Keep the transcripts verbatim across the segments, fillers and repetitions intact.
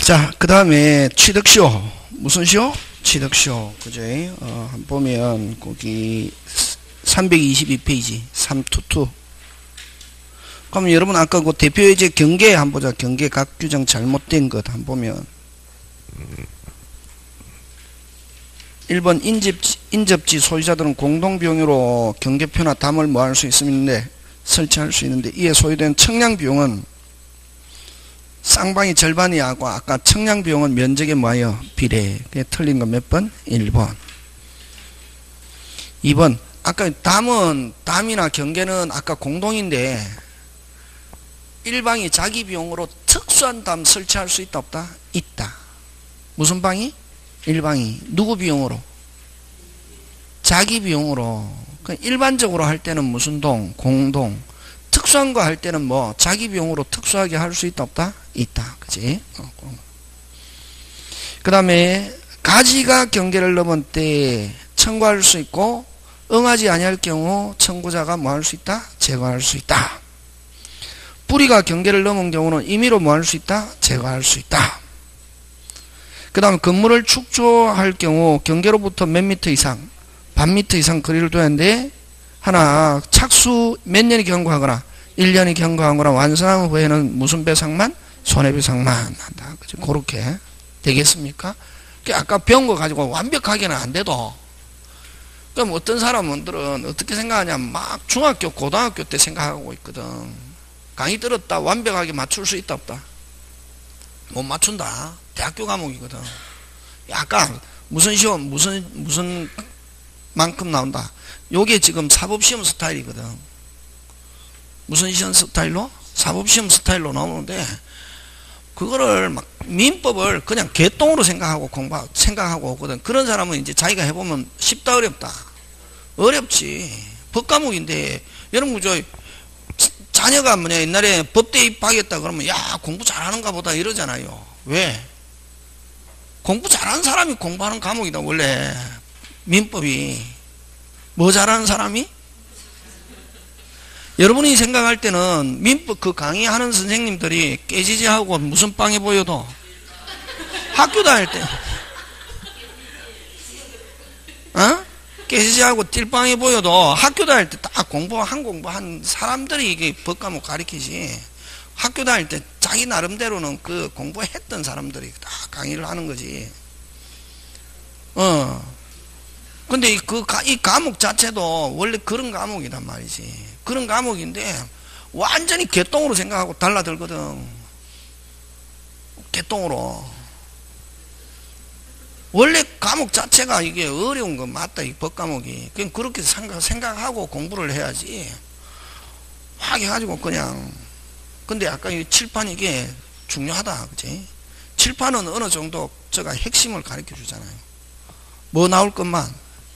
자, 그 다음에 취득쇼. 무슨 쇼? 취득쇼. 그죠? 어, 한번 보면, 거기, 삼백이십이 페이지. 삼이이. 그럼 여러분, 아까 그 대표예제 경계 한번 보자. 경계 각 규정 잘못된 것 한번 보면. 일 번 인접지, 인접지 소유자들은 공동비용으로 경계표나 담을 뭐 할 수 있는데, 설치할 수 있는데, 이에 소유된 청량비용은 쌍방이 절반이 하고, 아까 청량비용은 면적에 뭐예요? 비례. 그게 틀린 건 몇 번? 일 번. 이 번. 아까 담은, 담이나 경계는 아까 공동인데, 일방이 자기 비용으로 특수한 담 설치할 수 있다, 없다? 있다. 무슨 방이? 일방이. 누구 비용으로? 자기 비용으로. 일반적으로 할 때는 무슨 동? 공동. 특수한 거 할 때는 뭐 자기 비용으로 특수하게 할 수 있다, 없다? 있다. 그치? 어, 그 다음에 가지가 경계를 넘은 때 청구할 수 있고, 응하지 아니할 경우 청구자가 뭐 할 수 있다? 제거할 수 있다. 뿌리가 경계를 넘은 경우는 임의로 뭐 할 수 있다? 제거할 수 있다. 그 다음 건물을 축조할 경우 경계로부터 몇 미터 이상, 반 미터 이상 거리를 둬야 하는데, 하나 착수 몇 년이 경과하거나 일 년이 경과하거나 완성한 후에는 무슨 배상만? 손해배상만 한다. 그죠? 그렇게 되겠습니까? 아까 배운 거 가지고 완벽하게는 안 돼도, 그럼 어떤 사람들은 어떻게 생각하냐면 막 중학교, 고등학교 때 생각하고 있거든. 강의 들었다 완벽하게 맞출 수 있다, 없다? 못 맞춘다. 대학교 과목이거든. 약간 무슨 시험, 무슨 무슨 만큼 나온다. 요게 지금 사법시험 스타일이거든. 무슨 시험 스타일로? 사법시험 스타일로 나오는데, 그거를 막 민법을 그냥 개똥으로 생각하고 공부 생각하고 오거든. 그런 사람은 이제 자기가 해보면 쉽다, 어렵다? 어렵지. 법 과목인데, 여러분 저 자녀가 뭐냐 옛날에 법대 입학했다 그러면 야 공부 잘하는가 보다 이러잖아요. 왜? 공부 잘하는 사람이 공부하는 과목이다. 원래 민법이. 뭐 잘하는 사람이? 여러분이 생각할 때는 민법 그 강의하는 선생님들이 깨지지하고 무슨 빵에 보여도 학교 다닐 때 어? 깨지지하고 띨빵에 보여도 학교 다닐 때 딱 공부 한 공부한 사람들이 이게 법과목 가르치지, 학교 다닐 때 자기 나름대로는 그 공부했던 사람들이 다 강의를 하는 거지. 어. 근데 이, 그, 이 과목 자체도 원래 그런 과목이란 말이지. 그런 과목인데, 완전히 개똥으로 생각하고 달라들거든. 개똥으로. 원래 과목 자체가 이게 어려운 거 맞다, 이 법과목이. 그냥 그렇게 생각, 생각하고 공부를 해야지. 확 해가지고 그냥. 근데 아까 이 칠판 이게 중요하다, 그치? 칠판은 어느 정도 제가 핵심을 가르쳐 주잖아요. 뭐 나올 것만.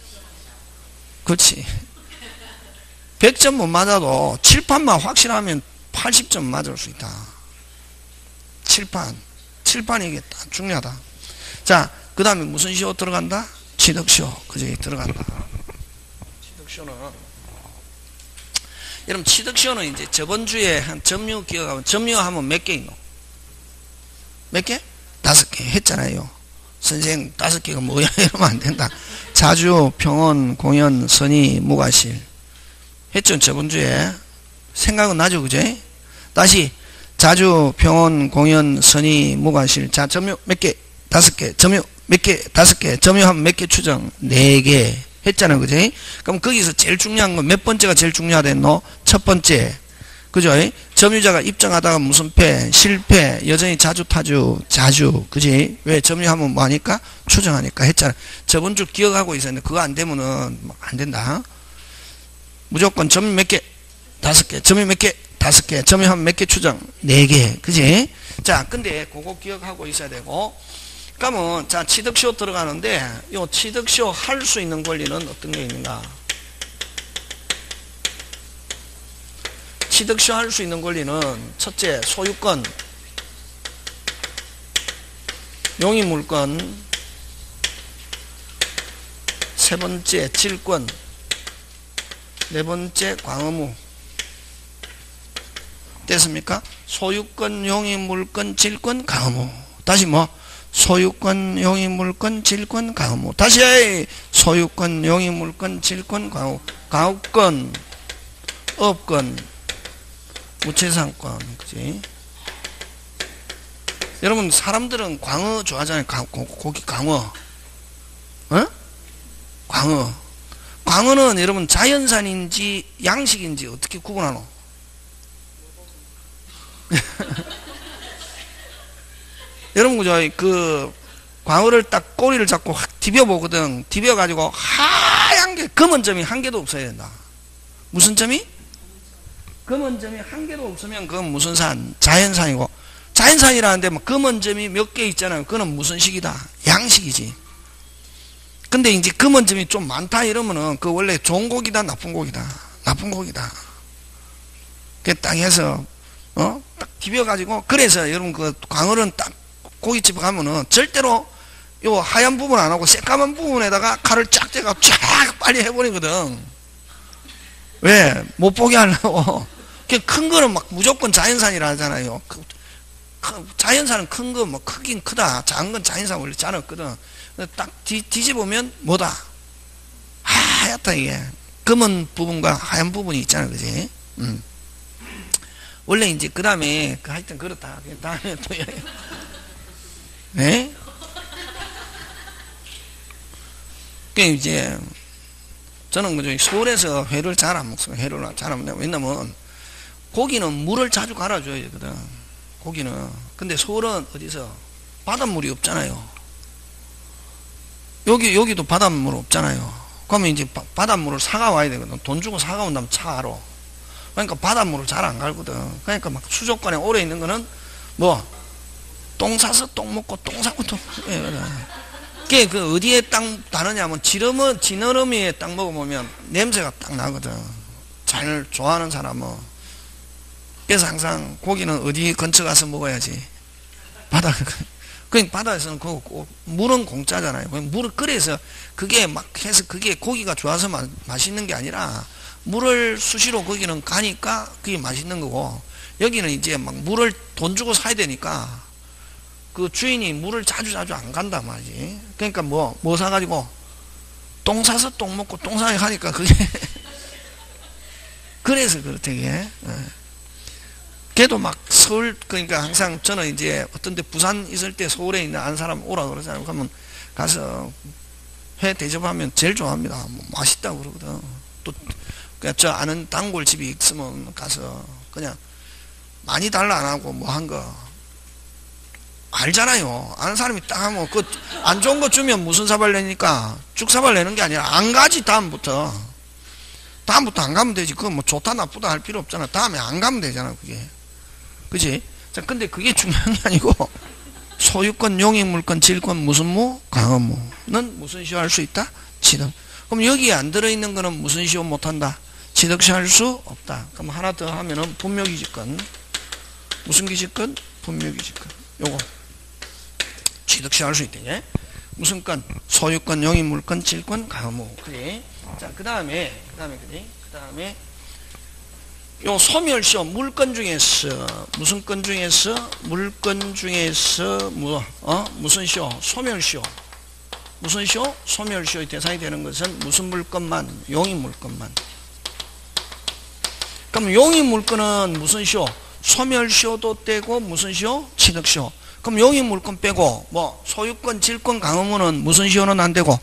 그렇지. 백 점 못 맞아도 칠판만 확실하면 팔십 점 맞을 수 있다. 칠판. 칠판이 이게 딱 중요하다. 자, 그 다음에 무슨 쇼 들어간다? 취득쇼. 그저기 들어간다. 취득쇼는, 여러분, 취득쇼는 이제 저번 주에 한 점유 기억하면, 점유하면 몇 개 있노? 몇 개? 다섯 개 했잖아요. 선생 다섯 개가 뭐야? 이러면 안 된다. 자주, 평온, 공연, 선의, 무과실. 했죠, 저번 주에. 생각은 나죠, 그죠? 다시, 자주, 평온, 공연, 선의, 무과실. 자, 점유 몇 개? 다섯 개. 점유 몇 개? 다섯 개. 점유하면 몇 개 추정? 네 개. 했잖아요, 그죠? 그럼 거기서 제일 중요한 건 몇 번째가 제일 중요하댔노? 첫 번째. 그죠? 점유자가 입증하다가 무슨 패? 실패. 여전히 자주 타주. 자주. 그지? 왜? 점유하면 뭐 하니까? 추정하니까 했잖아. 저번 주 기억하고 있었는데 그거 안 되면은 안 된다. 무조건 점유 몇 개? 다섯 개. 점유 몇 개? 다섯 개. 점유하면 몇 개 추정? 네 개. 그지? 자, 근데 그거 기억하고 있어야 되고. 그러면 자, 취득쇼 들어가는데 요 취득쇼 할 수 있는 권리는 어떤 게 있는가? 취득쇼 할 수 있는 권리는 첫째, 소유권, 용의물권, 세 번째, 질권, 네 번째, 광의무. 됐습니까? 소유권, 용의물권, 질권, 광의무. 다시 뭐 소유권, 용의물권, 질권, 가업무. 다시 소유권, 용의물권, 질권, 가업. 가업권, 업권, 무채상권. 그지? 여러분 사람들은 광어 좋아하잖아요. 가, 고, 고기 광어. 어? 광어. 광어는 여러분 자연산인지 양식인지 어떻게 구분하노? 여러분 그죠? 그 광어를 딱 꼬리를 잡고 확 디벼 보거든. 디벼 가지고 하얀 게 검은 점이 한 개도 없어야 된다. 무슨 점이? 검은 점이 한 개도 없으면 그건 무슨 산? 자연산이고, 자연산이라는데 뭐 검은 점이 몇 개 있잖아요. 그거는 무슨 식이다? 양식이지. 근데 이제 검은 점이 좀 많다 이러면은 그 원래 좋은 고기다, 나쁜 고기다? 나쁜 고기다. 그 딱 해서 어? 딱 디벼가지고, 그래서 여러분 그 광어는 딱 고깃집 가면은 절대로 요 하얀 부분 안 하고 새까만 부분에다가 칼을 쫙 대가 쫙 빨리 해버리거든. 왜? 못 보게 하려고. 큰 거는 막 무조건 자연산이라 하잖아요. 자연산은 큰 거 뭐 크긴 크다. 작은 건 자연산 원래 작았거든. 딱 뒤, 뒤집으면 뭐다? 하얗다 이게. 검은 부분과 하얀 부분이 있잖아, 그지? 음. 원래 이제 그 다음에 그 하여튼 그렇다. 그 다음에 또 네? 그 이제 저는 그죠 서울에서 회를 잘 안 먹습니다. 회를 잘 안 먹는다. 왜냐면 고기는 물을 자주 갈아줘야 되거든. 고기는. 근데 서울은 어디서 바닷물이 없잖아요. 여기 여기도 바닷물 없잖아요. 그러면 이제 바, 바닷물을 사가 와야 되거든. 돈 주고 사가 온다면 차로. 그러니까 바닷물을 잘 안 갈거든. 그러니까 막 수족관에 오래 있는 거는 뭐 똥 싸서 똥 먹고 똥 싸고 똥 그게 그 어디에 땅 다느냐면 지름은 지느러미에 땅 먹어보면 냄새가 딱 나거든. 잘 좋아하는 사람은. 그래서 항상 고기는 어디 근처 가서 먹어야지. 바다 그 바다에서는 그 물은 공짜잖아요. 물을 끓여서 그게 막 해서 그게 고기가 좋아서 마, 맛있는 게 아니라 물을 수시로 거기는 가니까 그게 맛있는 거고, 여기는 이제 막 물을 돈 주고 사야 되니까 그 주인이 물을 자주 자주 안 간단 말이지. 그러니까 뭐, 뭐 사가지고 똥 사서 똥 먹고 똥 사게 하니까 그게 그래서 그렇대. 걔도 막 서울, 그러니까 항상 저는 이제 어떤 데 부산 있을 때 서울에 있는 아는 사람 오라 그러잖아요. 그러면 가서 회 대접하면 제일 좋아합니다. 뭐 맛있다고 그러거든. 또 그냥 저 아는 단골집이 있으면 가서 그냥 많이 달라 안 하고 뭐 한 거 알잖아요. 아는 사람이 딱 하면 그 안 좋은 거 주면 무슨 사발 내니까 죽사발 내는 게 아니라 안 가지. 다음부터 다음부터 안 가면 되지. 그거 뭐 좋다 나쁘다 할 필요 없잖아. 다음에 안 가면 되잖아 그게. 그지? 자, 근데 그게 중요한 게 아니고 소유권, 용의물권, 질권, 무슨 무? 강업무는 무슨 시효 할 수 있다? 취득. 그럼 여기에 안 들어있는 거는 무슨 시효 못한다? 취득시 할 수 없다. 그럼 하나 더 하면은 분묘기지권. 무슨 기지권? 분묘기지권. 요거 취득시 할 수 있대. 무슨 건? 소유권, 용의물권, 질권, 강업무. 그지? 자, 그 다음에 그 다음에 그지? 그 다음에 요 소멸시효, 물건 중에서 무슨 건 중에서 물건 중에서 뭐 어? 무슨 시효? 소멸시효. 무슨 시효? 소멸시효의 대상이 되는 것은 무슨 물건만? 용의물건만. 그럼 용의물건은 무슨 시효? 소멸시효도 떼고 무슨 시효? 취득시효. 그럼 용의물건 빼고 뭐 소유권, 질권, 강업무는 무슨 시효는 안 되고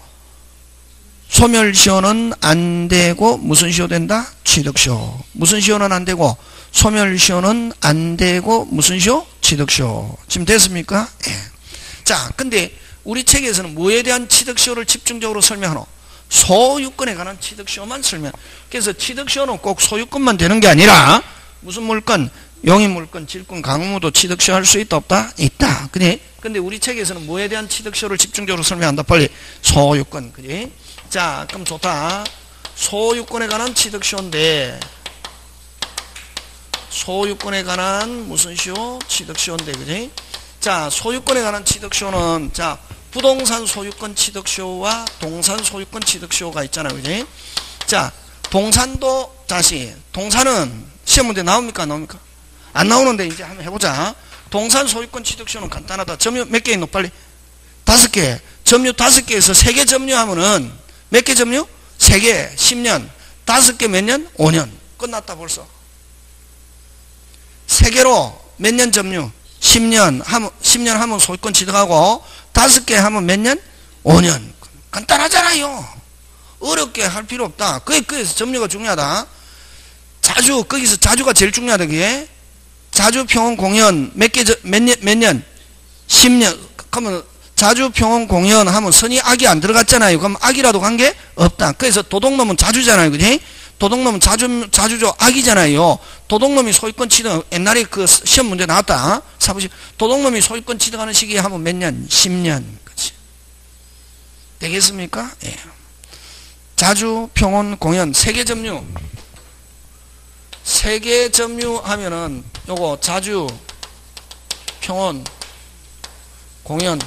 소멸시효는 안 되고 무슨 시효 된다? 취득시효. 무슨 시효는 안 되고 소멸시효는 안 되고 무슨 시효? 취득시효. 지금 됐습니까? 예. 자, 근데 우리 책에서는 뭐에 대한 취득시효를 집중적으로 설명하노? 소유권에 관한 취득시효만 설명. 그래서 취득시효는 꼭 소유권만 되는 게 아니라 무슨 물건? 용의물건, 질권, 강업무도 취득시효 할 수 있다 없다? 있다. 그래? 근데 우리 책에서는 뭐에 대한 취득시효를 집중적으로 설명한다? 빨리. 소유권. 그지? 자, 그럼 좋다. 소유권에 관한 취득시효인데, 소유권에 관한 무슨 시효? 취득시효인데, 그지? 자, 소유권에 관한 취득시효는, 자, 부동산 소유권 취득시효와 동산 소유권 취득시효가 있잖아요, 그지? 자, 동산도, 다시, 동산은 시험 문제 나옵니까? 안 나옵니까? 안 나오는데, 이제 한번 해보자. 동산 소유권 취득시효는 간단하다. 점유 몇 개 있노? 빨리. 다섯 개. 점유 다섯 개에서 세 개 점유하면은 몇 개 점유? 세 개. 십 년. 다섯 개 몇 년? 오 년. 끝났다 벌써. 세 개로 몇 년 점유? 십 년 하면, 십 년 하면 소유권 취득하고, 다섯 개 하면 몇 년? 오 년. 간단하잖아요. 어렵게 할 필요 없다. 그게, 그래서 점유가 중요하다. 자주, 거기서 자주가 제일 중요하다, 그게. 자주 평온 공연, 몇 개, 몇 년, 몇 년? 십 년. 그러면, 자주 평온 공연 하면 선이 악이 안 들어갔잖아요. 그럼 악이라도 간 게 없다. 그래서 도둑놈은 자주잖아요. 그지? 도둑놈은 자주, 자주죠. 악이잖아요. 도둑놈이 소유권 취득, 옛날에 그 시험 문제 나왔다. 사부시. 도둑놈이 소유권 취득하는 시기에 하면 몇 년? 십 년. 그치? 되겠습니까? 예. 자주, 평온, 공연, 세계 점유. 세계 점유 하면은 요거 자주, 평온, 공연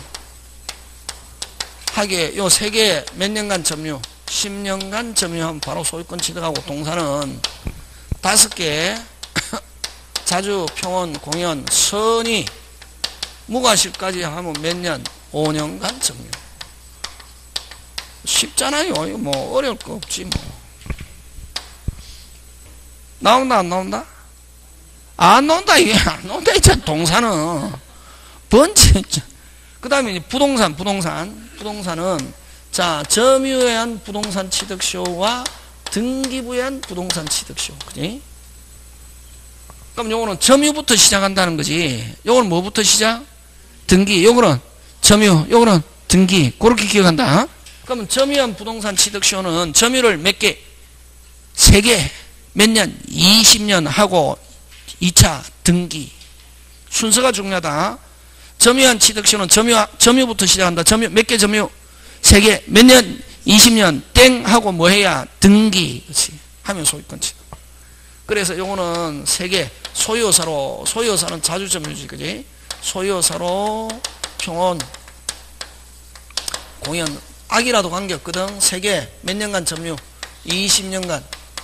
하게 요 세 개 몇 년간 점유? 십 년간 점유하면 바로 소유권 취득하고, 동산은 다섯 개 자주, 평온, 공연, 선의, 무과실까지 하면 몇 년? 오 년간 점유. 쉽잖아요. 이거 뭐 어려울 거 없지 뭐. 나온다 안 나온다? 안 나온다. 이게 안 나온다. 진짜 동산은 번째. 그 다음에 부동산 부동산 부동산은 자, 점유에 한 부동산 취득시효와 등기부에 한 부동산 취득시효. 그지? 그럼 요거는 점유부터 시작한다는 거지. 요거는 뭐부터 시작? 등기. 요거는 점유. 요거는 등기. 그렇게 기억한다. 그러면 점유한 부동산 취득시효는 점유를 몇 개? 세 개. 몇 년? 이십 년 하고 이 차 등기. 순서가 중요하다. 점유한 취득시효는 점유, 점유부터 시작한다. 점유, 몇 개 점유? 세 개. 몇 년? 이십 년. 땡 하고 뭐 해야? 등기. 그렇지. 하면 소유권 취득. 그래서 요거는 세 개. 소유사로, 소유사는 자주 점유지. 그지? 소유사로, 평온, 공연. 악이라도 관계없거든. 세 개. 몇 년간 점유? 이십 년간.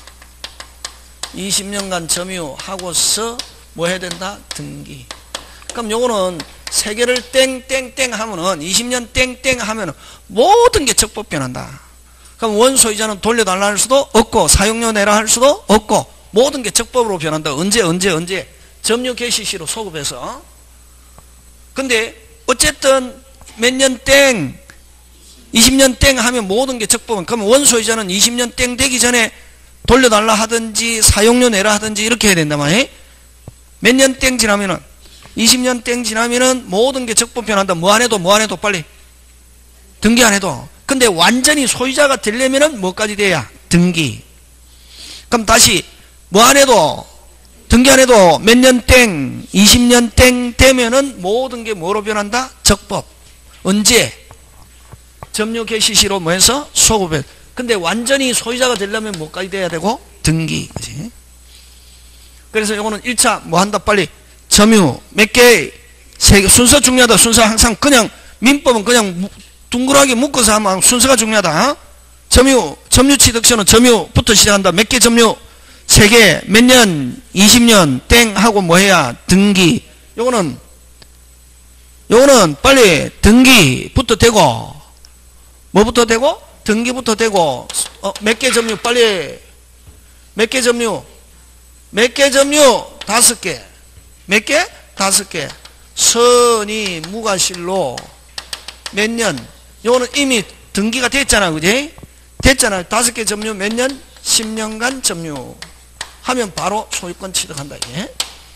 이십 년간 점유하고서 뭐 해야 된다? 등기. 그럼 요거는 세 개를 땡땡땡 하면은 이십 년 땡땡 하면은 모든 게 적법 변한다. 그럼 원소유자는 돌려달라 할 수도 없고, 사용료 내라 할 수도 없고, 모든 게 적법으로 변한다. 언제 언제 언제? 점유 개시 시로 소급해서. 근데 어쨌든 몇 년 땡, 이십 년 땡 하면 모든 게 적법은. 그럼 원소유자는 이십 년 땡 되기 전에 돌려달라 하든지 사용료 내라 하든지 이렇게 해야 된단 말이에요. 몇 년 땡 지나면은, 이십 년 땡 지나면은 모든 게 적법 변한다. 뭐 안 해도 뭐 안 해도 빨리 등기 안 해도. 근데 완전히 소유자가 되려면은 뭐까지 돼야? 등기. 그럼 다시 뭐 안 해도, 등기 안 해도 몇 년 땡, 이십 년 땡 되면은 모든 게 뭐로 변한다? 적법. 언제? 점유 개시 시로 뭐 해서? 소급해. 근데 완전히 소유자가 되려면 뭐까지 돼야 되고? 등기. 그치? 그래서 이거는 일 차 뭐 한다 빨리? 점유 몇 개? 세 개. 순서 중요하다. 순서 항상 그냥 민법은 그냥 둥그하게 묶어서 하면 순서가 중요하다. 점유, 점유 취득시효는 점유부터 시작한다. 몇 개 점유? 세 개. 몇 년? 이십 년 땡 하고 뭐 해야? 등기. 요거는 요거는 빨리 등기부터 되고, 뭐부터 되고? 등기부터 되고. 어, 몇 개 점유? 빨리. 몇 개 점유? 몇 개 점유? 다섯 개. 몇 개? 다섯 개. 선의 무과실로 몇 년? 요거는 이미 등기가 됐잖아. 그지? 됐잖아. 다섯 개 점유 몇 년? 십 년간 점유. 하면 바로 소유권 취득한다. 이게.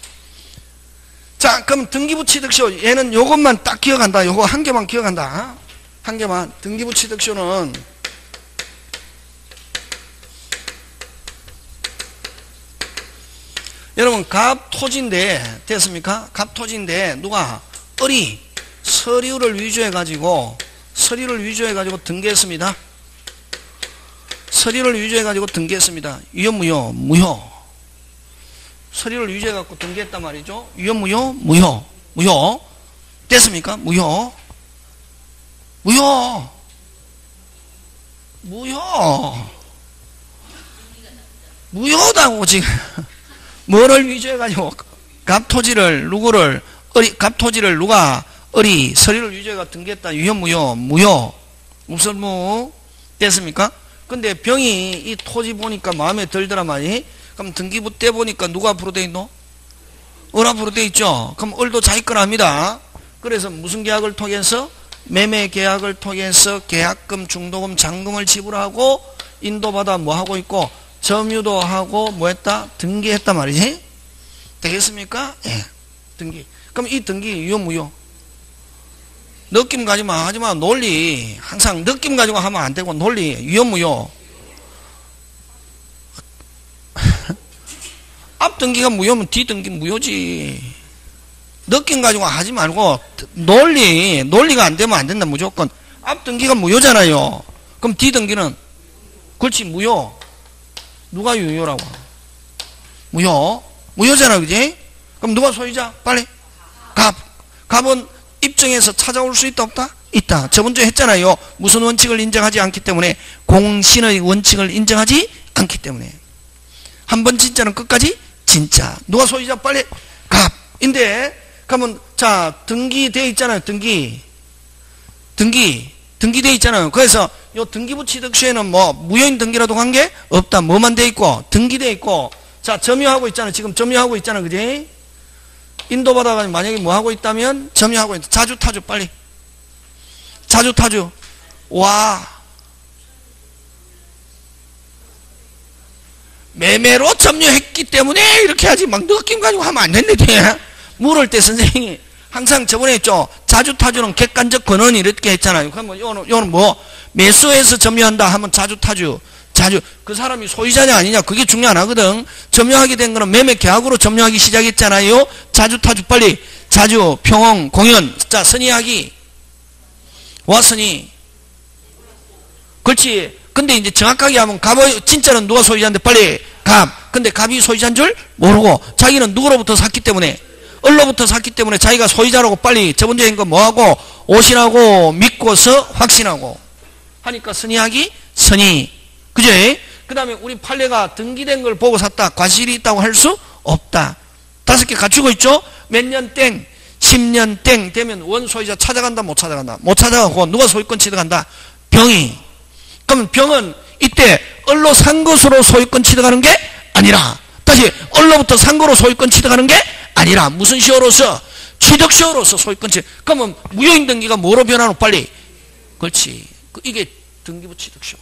자, 그럼 등기부 취득시효. 얘는 요것만 딱 기억한다. 요거 한 개만 기억한다. 한 개만. 등기부 취득시효는 여러분 갑 토지인데 됐습니까? 갑 토지인데 누가 을이 서류를 위조해 가지고 서류를 위조해 가지고 등기했습니다. 서류를 위조해 가지고 등기했습니다. 유효 무효? 무효. 서류를 위조해 갖고 등기했단 말이죠. 유효 무효? 무효. 무효. 됐습니까? 무효. 무효. 무효. 무효다고 지금. 뭐를 위조해가지고 갑토지를 누구를 어리, 갑 토지를 누가 어리, 서리를 유죄가 등기했다. 유효, 무효, 무효. 무설무. 됐습니까? 근데 병이 이 토지 보니까 마음에 들더라 많이. 그럼 등기부 때 보니까 누가 앞으로 돼 있노? 을 앞으로 돼 있죠. 그럼 을도 자기 걸 합니다. 그래서 무슨 계약을 통해서? 매매 계약을 통해서 계약금, 중도금, 잔금을 지불하고 인도받아 뭐 하고 있고 점유도 하고 뭐 했다? 등기했단 말이지. 되겠습니까? 예. 등기. 그럼 이 등기 유효, 무효? 느낌 가지마, 하지마. 논리. 항상 느낌 가지고 하면 안 되고 논리. 유효, 무효? 앞 등기가 무효면 뒤 등기 무효지. 느낌 가지고 하지 말고 논리. 논리가 안 되면 안 된다. 무조건. 앞 등기가 무효잖아요. 그럼 뒤 등기는 그렇지 무효. 누가 유효라고? 무효. 무효잖아, 그지? 그럼 누가 소유자? 빨리. 갑. 갑은 입증해서 찾아올 수 있다, 없다? 있다. 저번주에 했잖아요. 무슨 원칙을 인정하지 않기 때문에 공신의 원칙을 인정하지 않기 때문에 한 번 진짜는 끝까지 진짜. 누가 소유자? 빨리. 갑인데 그러면 자 등기돼 있잖아요. 등기 등기 등기돼 있잖아요. 그래서 요 등기부 취득서에는 뭐 무효인 등기라도 관계 없다. 뭐만 돼 있고 등기돼 있고 자 점유하고 있잖아요. 지금 점유하고 있잖아요. 그지? 인도받아가 만약에 뭐 하고 있다면 점유하고 있다. 자주타주 빨리. 자주타주. 와. 매매로 점유했기 때문에 이렇게 하지 막 느낌 가지고 하면 안 된대. 물을 때 선생님이 항상 저번에 했죠. 자주타주는 객관적 권한이 이렇게 했잖아요. 그러면 요는, 요는 뭐 매수해서 점유한다 하면 자주타주. 자주 그 사람이 소유자냐 아니냐 그게 중요 안 하거든. 점유하게 된 거는 매매 계약으로 점유하기 시작했잖아요. 자주타주 빨리. 자주 평홍 공연. 자 선의하기 와선이. 그렇지. 근데 이제 정확하게 하면 갑의 진짜는 누가 소유자인데 빨리 갑. 근데 갑이 소유자인 줄 모르고 자기는 누구로부터 샀기 때문에 을로부터 샀기 때문에 자기가 소유자라고 빨리 저번주에 거 뭐하고 오신하고 믿고서 확신하고 하니까 선의하기 선의. 그죠? 그 다음에 우리 판례가 등기된 걸 보고 샀다. 과실이 있다고 할 수 없다. 다섯 개 갖추고 있죠? 몇 년 땡, 십 년 땡 되면 원소유자 찾아간다, 못 찾아간다? 못 찾아가고 누가 소유권 취득한다? 병이. 그러면 병은 이때 을로 산 것으로 소유권 취득하는 게 아니라 다시 을로부터 산 거로 소유권 취득하는 게 아니라 무슨 시효로서? 취득시효로서 소유권 취득. 그러면 무효인 등기가 뭐로 변하노? 빨리. 그렇지. 이게 등기부 취득시효.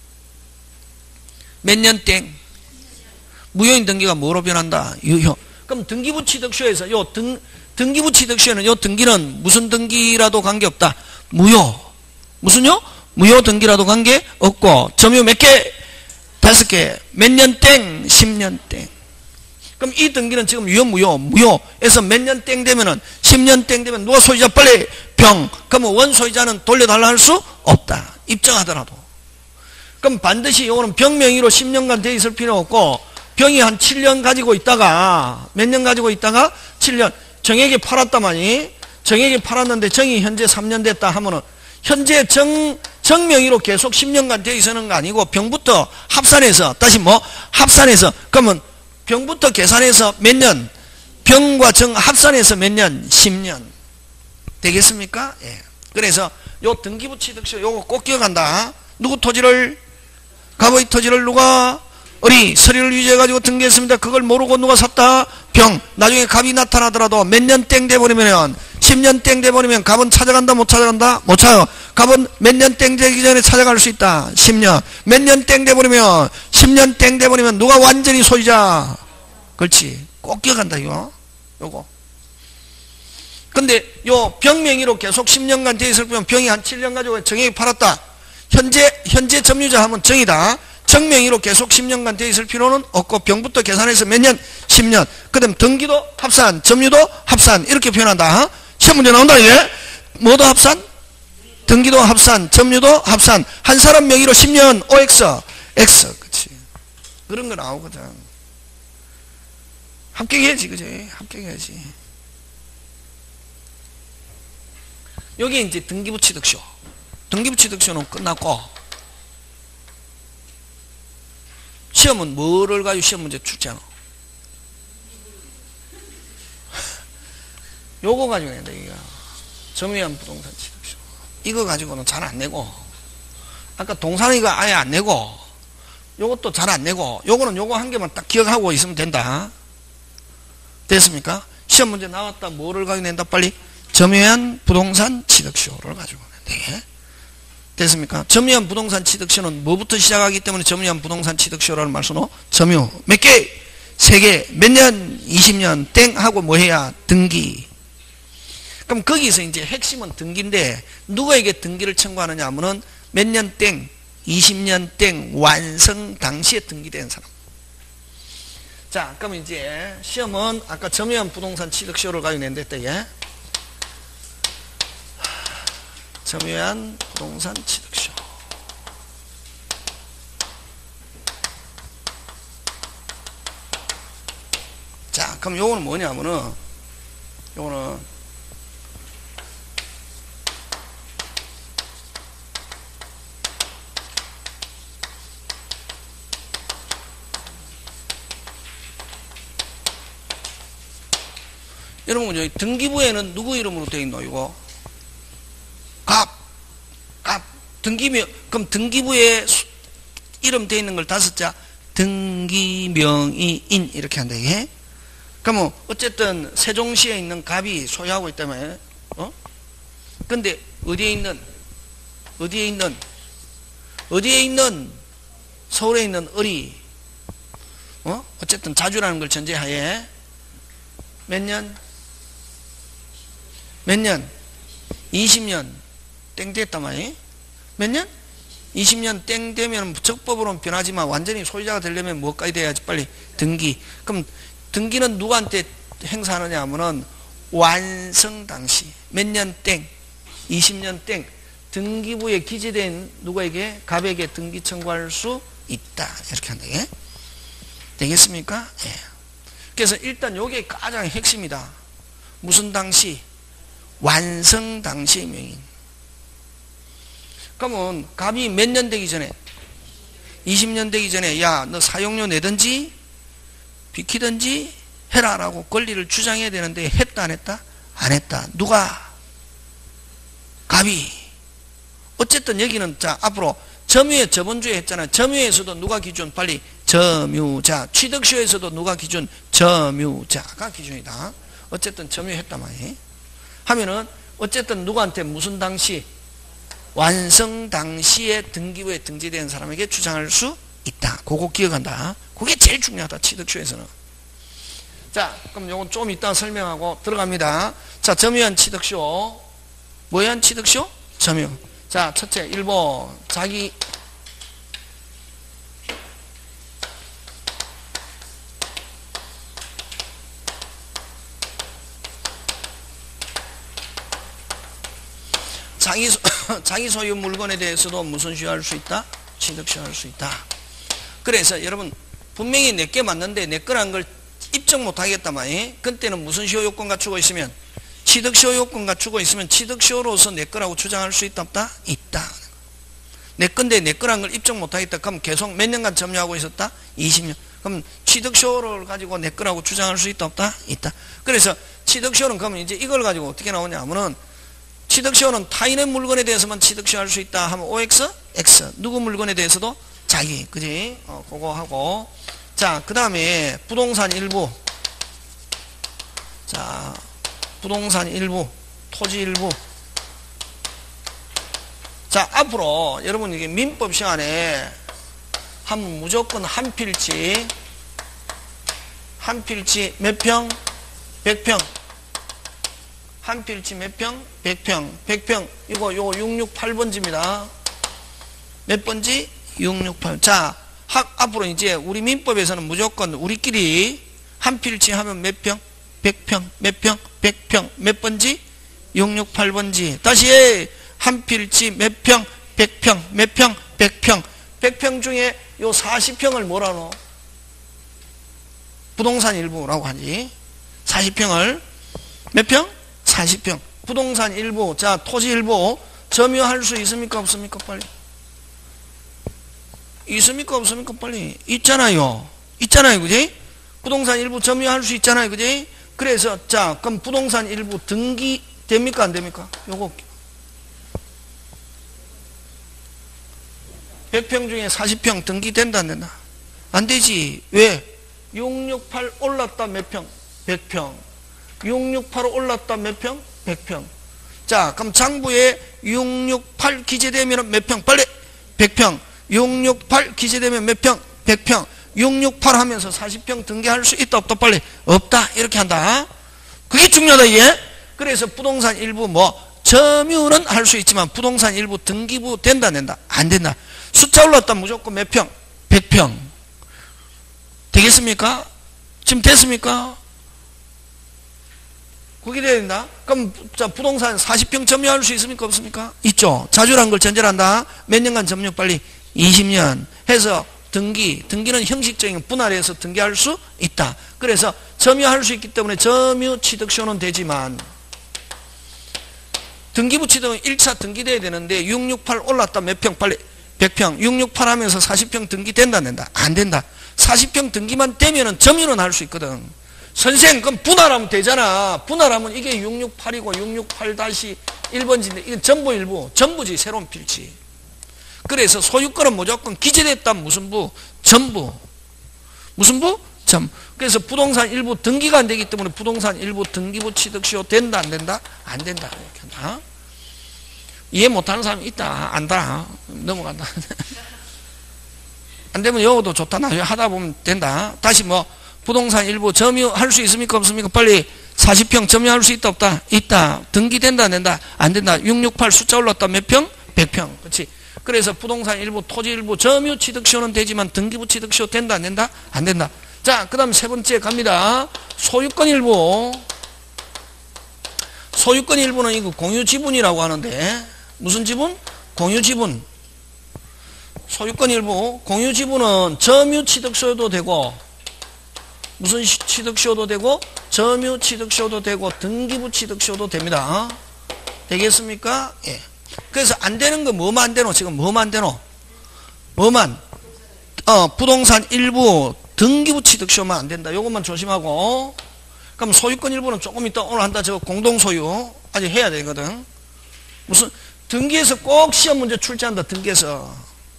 몇 년 땡. 무효인 등기가 뭐로 변한다? 유효. 그럼 등기부 취득시효에서 요 등, 등기부 취득시효는 요 등기는 무슨 등기라도 관계없다. 무효. 무슨요? 무효 등기라도 관계없고 점유 몇 개? 다섯 개. 몇 년 땡? 십 년 땡. 그럼 이 등기는 지금 유효 무효? 무효에서 몇 년 땡 되면은 십 년 땡 되면 누가 소유자? 빨리 병. 그러면 원소유자는 돌려달라 할 수 없다. 입증하더라도. 그럼 반드시 요거는 병 명의로 십 년간 돼 있을 필요 없고 병이 한 칠 년 가지고 있다가 몇 년 가지고 있다가 칠 년 정에게 팔았다마니 정에게 팔았는데 정이 현재 삼 년 됐다 하면은 현재 정, 정 명의로 계속 십 년간 돼 있는 거 아니고 병부터 합산해서 다시 뭐 합산해서 그러면 병부터 계산해서 몇 년? 병과 정 합산해서 몇 년? 십 년. 되겠습니까? 예. 그래서 요 등기부 취득시효 요거 꼭 기억한다. 누구 토지를? 갑의 토지를 누가? 을이 서류를 위조해가지고 등기했습니다. 그걸 모르고 누가 샀다? 병. 나중에 갑이 나타나더라도 몇 년 땡 돼버리면 십 년 땡 돼버리면 갑은 찾아간다 못 찾아간다? 못 찾아. 갑은 몇 년 땡 되기 전에 찾아갈 수 있다. 십 년. 몇 년 땡 돼버리면 십 년 땡 돼버리면 누가 완전히 소유자? 그렇지. 꼭 기억한다 이거. 요거. 근데 요 병 명의로 계속 십 년간 돼 있을 뿐 병이 한 칠 년 가지고 정에게 팔았다. 현재 현재 점유자 하면 정이다. 정 명의로 계속 십 년간 돼 있을 필요는 없고 병부터 계산해서 몇 년? 십 년. 그 다음 등기도 합산, 점유도 합산 이렇게 표현한다. 시험 문제 나온다 이게. 뭐도 합산? 등기도 합산, 점유도 합산. 한 사람 명의로 십 년 오엑스, X. 그치. 그런 거 나오거든. 합격해야지, 그지? 합격해야지. 여기 이제 등기부 취득시효. 등기부 취득시효는 끝났고, 시험은 뭐를 가지고 시험 문제 출제하노? 요거 가지고 낸다, 이거. 점유한 부동산 취득세. 이거 가지고는 잘 안 내고, 아까 동산 이거 아예 안 내고, 요것도 잘 안 내고, 요거는 요거 한 개만 딱 기억하고 있으면 된다. 됐습니까? 시험 문제 나왔다. 뭐를 가지고 낸다, 빨리? 점유한 부동산 취득세를 가지고 낸다. 됐습니까? 점유한 부동산 취득세는 뭐부터 시작하기 때문에 점유한 부동산 취득세라는 말 쓰노? 점유. 몇 개? 세 개. 몇 년? 이십 년. 땡 하고 뭐 해야? 등기. 그럼 거기서 이제 핵심은 등기인데, 누구에게 등기를 청구하느냐 하면은 몇 년 땡, 이십 년 땡, 완성 당시에 등기된 사람. 자, 그럼 이제 시험은 아까 점유한 부동산 취득세를 가지고 낸다 했다, 예? 점유한 부동산 취득세. 자, 그럼 요거는 뭐냐면은, 요거는 여러분, 여기 등기부에는 누구 이름으로 되어 있노, 이거? 갑, 갑, 등기명, 그럼 등기부에 수, 이름 되어 있는 걸 다섯 자, 등기명의인, 이렇게 한다, 이게. 그러면, 어쨌든, 세종시에 있는 갑이 소유하고 있다며, 어? 근데, 어디에 있는, 어디에 있는, 어디에 있는, 서울에 있는 을이, 어? 어쨌든 자주라는 걸 전제하에, 몇 년? 몇 년? 이십 년. 땡 됐단 말이에요. 몇 년? 이십 년 땡 되면 적법으로는 변하지만 완전히 소유자가 되려면 뭐까지 돼야지? 빨리 등기. 그럼 등기는 누구한테 행사하느냐 하면은 완성 당시 몇 년 땡, 이십 년 땡 등기부에 기재된 누구에게? 갑에게 등기 청구할 수 있다. 이렇게 한다. 예? 되겠습니까? 예. 그래서 일단 요게 가장 핵심이다. 무슨 당시? 완성 당시의 명인. 그러면 갑이 몇 년 되기 전에? 이십 년 되기 전에 야, 너 사용료 내든지 비키든지 해라라고 권리를 주장해야 되는데 했다 안 했다? 안 했다. 누가? 갑이. 어쨌든 여기는 자 앞으로 점유에 저번주에 했잖아요. 점유에서도 누가 기준? 빨리 점유자. 취득세에서도 누가 기준? 점유자가 기준이다. 어쨌든 점유했단 말이에요. 하면은 어쨌든 누구한테 무슨 당시? 완성 당시에 등기부에 등재된 사람에게 주장할 수 있다. 그거 기억한다. 그게 제일 중요하다. 취득세에서는. 자, 그럼 요건 좀 이따 설명하고 들어갑니다. 자, 점유한 취득쇼. 뭐한 취득쇼? 점유. 자, 첫째, 일 번. 자기 자기, 자기 소유 물건에 대해서도 무슨 시효할 수 있다? 취득시효할 수 있다. 그래서 여러분 분명히 내게 맞는데 내 거란 걸 입증 못 하겠단 말이에요. 그때는 무슨 시효 요건 갖추고 있으면? 취득시효 요건 갖추고 있으면 취득시효로서 내 거라고 주장할 수 있다 없다? 있다. 내 건데 내 거란 걸 입증 못 하겠다. 그럼 계속 몇 년간 점유하고 있었다? 이십 년. 그럼 취득시효를 가지고 내 거라고 주장할 수 있다 없다? 있다. 그래서 취득시효는 그러면 이제 이걸 가지고 어떻게 나오냐 하면은 취득시효는 타인의 물건에 대해서만 취득시효할 수 있다 하면 오엑스, X. 누구 물건에 대해서도? 자기. 그지? 어, 그거 하고. 자, 그 다음에 부동산 일부. 자, 부동산 일부. 토지 일부. 자, 앞으로 여러분 이게 민법 시간에 한 무조건 한 필지. 한 필지 몇 평? 백 평. 한 필지 몇 평? 백 평. 백 평. 이거 요거 육육팔 번지입니다. 몇 번지? 육육팔. 자, 학, 앞으로 이제 우리 민법에서는 무조건 우리끼리 한 필지 하면 몇 평? 백 평. 몇 평? 백 평. 몇 번지? 육육팔 번지. 다시 한 필지 몇 평? 백 평. 몇 평? 백 평. 백 평 중에 요 사십 평을 뭐라노? 부동산 일부라고 하지. 사십 평을 몇 평? 사십 평. 부동산 일부. 자, 토지 일부 점유할 수 있습니까 없습니까? 빨리. 있습니까 없습니까? 빨리. 있잖아요. 있잖아요. 그지? 부동산 일부 점유할 수 있잖아요. 그지? 그 그래서 자 그럼 부동산 일부 등기 됩니까 안 됩니까? 요거 백 평 중에 사십 평 등기된다 안 된다? 안 되지. 왜? 육백육십팔 올랐다 몇 평? 백 평. 육백육십팔 올랐다 몇 평? 백 평. 자 그럼 장부에 육백육십팔 기재되면 몇 평? 빨리 백 평. 육백육십팔 기재되면 몇 평? 백 평. 육백육십팔 하면서 사십 평 등기할 수 있다 없다? 빨리 없다 이렇게 한다. 그게 중요하다 이게. 그래서 부동산 일부 뭐 점유는 할 수 있지만 부동산 일부 등기부 된다 안 된다? 안 된다. 숫자 올랐다 무조건 몇 평? 백 평. 되겠습니까? 지금 됐습니까? 그게 돼야 된다. 그럼 자 부동산 사십 평 점유할 수 있습니까 없습니까? 있죠. 자주란 걸 전제한다. 몇 년간 점유? 빨리 이십 년 해서 등기, 등기는 형식적인 분할해서 등기할 수 있다. 그래서 점유할 수 있기 때문에 점유 취득쇼는 되지만 등기부 취득은 일 차 등기돼야 되는데 육백육십팔 올랐다 몇 평? 빨리 백 평. 육백육십팔 하면서 사십 평 등기 된다 안 된다? 안 된다. 사십 평 등기만 되면은 점유는 할 수 있거든. 선생 그럼 분할하면 되잖아. 분할하면 이게 육백육십팔이고 육백육십팔 다시 일 번지인데 이건 전부 일부 전부지 새로운 필지. 그래서 소유권은 무조건 기재됐다면 무슨 부? 전부. 무슨 부? 점. 그래서 부동산 일부 등기가 안 되기 때문에 부동산 일부 등기부 취득시효 된다 안 된다? 안 된다. 이렇게 한다. 이해 못하는 사람이 있다. 안다. 넘어간다. 안 되면 여기도 좋다. 나중에 하다 보면 된다. 다시 뭐 부동산 일부 점유할 수 있습니까 없습니까? 빨리 사십 평 점유할 수 있다 없다? 있다. 등기된다 안 된다? 안 된다. 육백육십팔 숫자 올랐다 몇 평? 백 평. 그렇지. 그래서 부동산 일부 토지 일부 점유 취득시효는 되지만 등기부 취득시효 된다 안 된다? 안 된다. 자 그 다음 세 번째 갑니다. 소유권 일부. 소유권 일부는 이거 공유 지분이라고 하는데 무슨 지분? 공유 지분. 소유권 일부 공유 지분은 점유 취득시효도 되고 무슨 취득시효도 되고 점유 취득시효도 되고 등기부 취득시효도 됩니다. 되겠습니까? 예. 그래서 안 되는 거 뭐만 안 되노? 지금 뭐만 안 되노? 뭐만? 어, 부동산 일부 등기부 취득시효만 안 된다. 요것만 조심하고. 그럼 소유권 일부는 조금 이따 오늘 한다. 저거 공동소유 아직 해야 되거든. 무슨 등기에서 꼭 시험 문제 출제한다. 등기에서.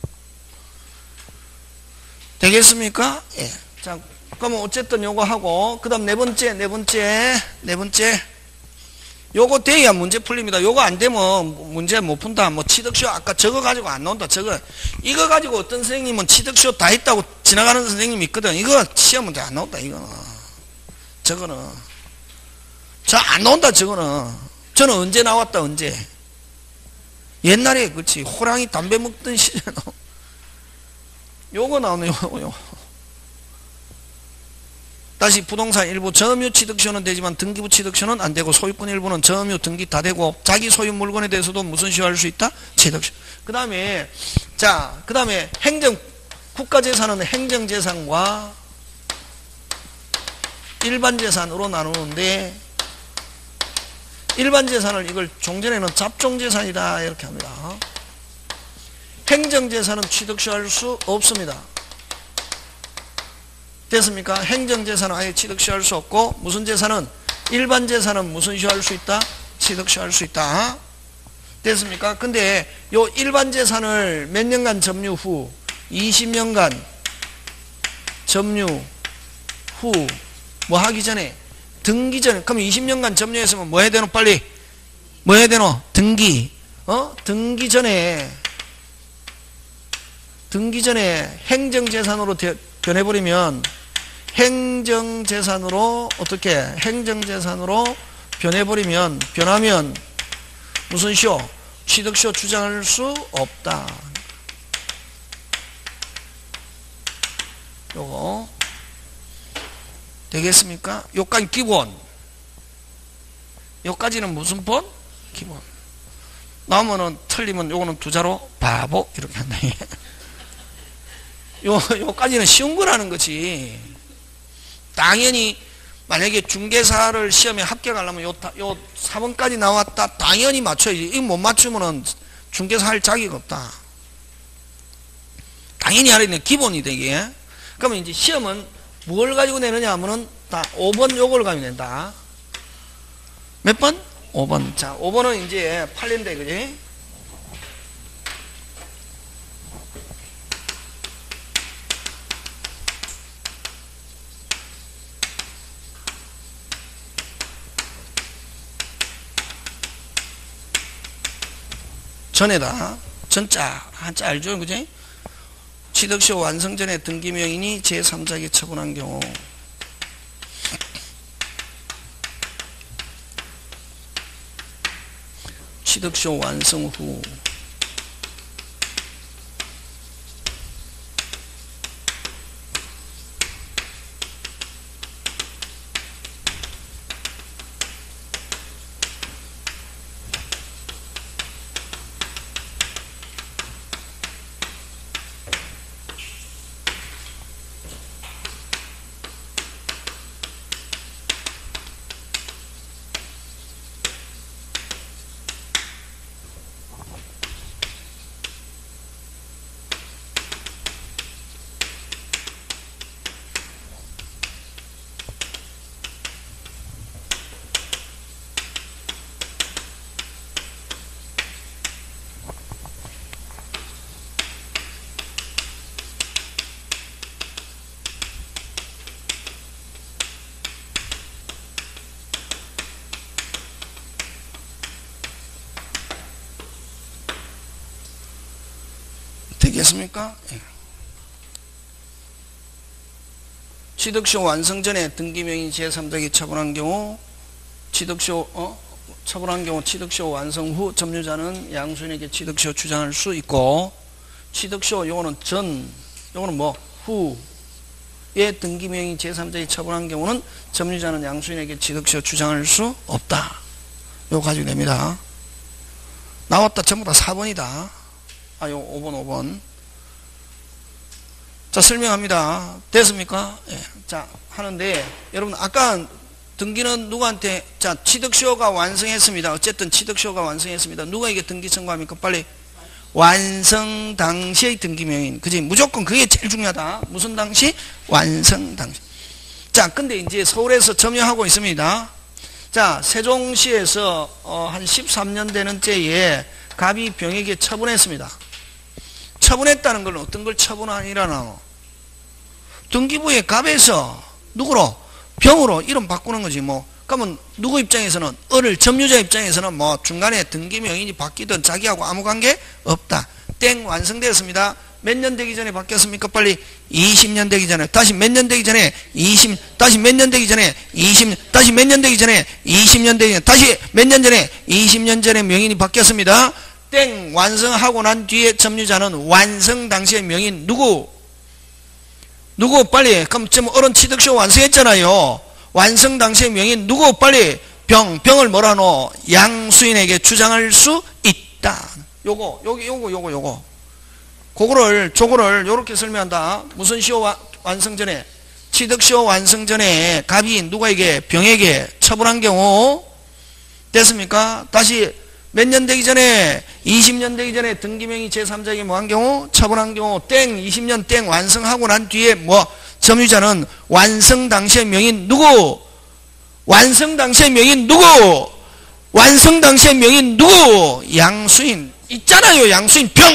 되겠습니까? 예. 자, 그러면 어쨌든 요거 하고 그 다음 네 번째 네 번째 네 번째 요거 돼야 문제 풀립니다. 요거 안 되면 문제 못 푼다. 뭐 취득시효 아까 저거 가지고 안 나온다. 저거 이거 가지고 어떤 선생님은 취득시효 다 있다고 지나가는 선생님이 있거든. 이거 시험 문제 안 나온다. 이거는 저거는 저 안 나온다. 저거는 저는 언제 나왔다. 언제 옛날에 그렇지 호랑이 담배 먹던 시절에 요거 나오네. 요거 요거 다시 부동산 일부 점유 취득시효는 되지만 등기부 취득시효는 안 되고 소유권 일부는 점유 등기 다 되고 자기 소유 물건에 대해서도 무슨 시효 할 수 있다? 취득시효. 그 다음에 자, 그 다음에 행정 국가재산은 행정재산과 일반재산으로 나누는데 일반재산을 이걸 종전에는 잡종재산이다 이렇게 합니다. 행정재산은 취득시효 할 수 없습니다. 됐습니까? 행정재산은 아예 취득시효 할 수 없고 무슨 재산은 일반재산은 무슨 시효 할 수 있다? 취득시효 할 수 있다. 됐습니까? 근데 요 일반재산을 몇 년간 점유 후 이십 년간 점유 후 뭐 하기 전에 등기 전에 그럼 이십 년간 점유했으면 뭐 해야 되노? 빨리 뭐 해야 되노? 등기 어? 등기 전에 등기 전에 행정재산으로 되, 변해버리면 행정재산으로 어떻게 행정재산으로 변해버리면 변하면 무슨 시효? 취득시효 주장할 수 없다. 요거 되겠습니까? 요까지 기본. 요까지는 무슨 본? 기본. 나오면은 틀리면 요거는 두 자로 바보 이렇게 한다. 요, 요까지는 쉬운 거라는 거지. 당연히 만약에 중개사를 시험에 합격하려면 요, 요 사 번까지 나왔다. 당연히 맞춰야지. 이거 못 맞추면은 중개사 할 자격 없다. 당연히 알아야 돼. 기본이 되게. 그러면 이제 시험은 뭘 가지고 내느냐 하면은 다 오 번 요걸 가면 된다. 몇 번? 오 번. 자, 오 번은 이제 팔린데, 그지? 전에다. 전자. 한자 알죠? 그지? 취득시효 완성 전에 등기명인이 제삼자에게 처분한 경우 취득시효 완성 후 되겠습니까? 예. 취득시효 완성 전에 등기명인 제삼자에게 처분한 경우 취득시효 어? 처분한 경우 취득시효 완성 후 점유자는 양수인에게 취득시효 주장할 수 있고 취득시효 요거는 전 요거는 뭐 후에 등기명인 제삼자에게 처분한 경우는 점유자는 양수인에게 취득시효 주장할 수 없다. 요거 가지고 됩니다. 나왔다. 전부 다 사 번이다. 아, 요 오 번, 오 번. 자, 설명합니다. 됐습니까? 예. 자, 하는데, 여러분, 아까 등기는 누구한테, 자, 취득시효가 완성했습니다. 어쨌든 취득시효가 완성했습니다. 누가 이게 등기 청구합니까? 빨리. 완성 당시의 등기명인. 그지? 무조건 그게 제일 중요하다. 무슨 당시? 완성 당시. 자, 근데 이제 서울에서 점유하고 있습니다. 자, 세종시에서, 어, 한 십삼 년 되는 때에 갑이 병에게 처분했습니다. 처분했다는 걸 어떤 걸 처분하니라나 등기부의 갑에서 누구로? 병으로 이름 바꾸는 거지 뭐. 그러면 누구 입장에서는 을을 점유자 입장에서는 뭐 중간에 등기명인이 바뀌든 자기하고 아무 관계 없다. 땡 완성되었습니다. 몇 년 되기 전에 바뀌었습니까? 빨리 이십 년 되기 전에 다시 몇 년 되기 전에 이십 다시 몇 년 되기 전에 이십 다시 몇 년 되기 전에 이십 년 되기 전에 다시 몇 년 전에 이십 년 전에 명인이 바뀌었습니다. 땡 완성하고 난 뒤에 점유자는 완성 당시의 명인 누구? 누구 빨리 그럼 지금 어른 취득시효 완성했잖아요. 완성 당시의 명인 누구 빨리 병 병을 뭐라노? 양수인에게 주장할 수 있다. 요거 요거 요거 요거 요거 그거를 저거를 요렇게 설명한다. 무슨 시효 완성 전에 취득시효 완성 전에 갑이 누가에게 병에게 처분한 경우 됐습니까? 다시 몇 년 되기 전에 이십 년 되기 전에 등기명의 제삼자에게 뭐 한 경우 처분한 경우 땡 이십 년 땡 완성하고 난 뒤에 뭐 점유자는 완성 당시의 명인 누구? 완성 당시의 명인 누구? 완성 당시의 명인 누구? 양수인 있잖아요. 양수인 병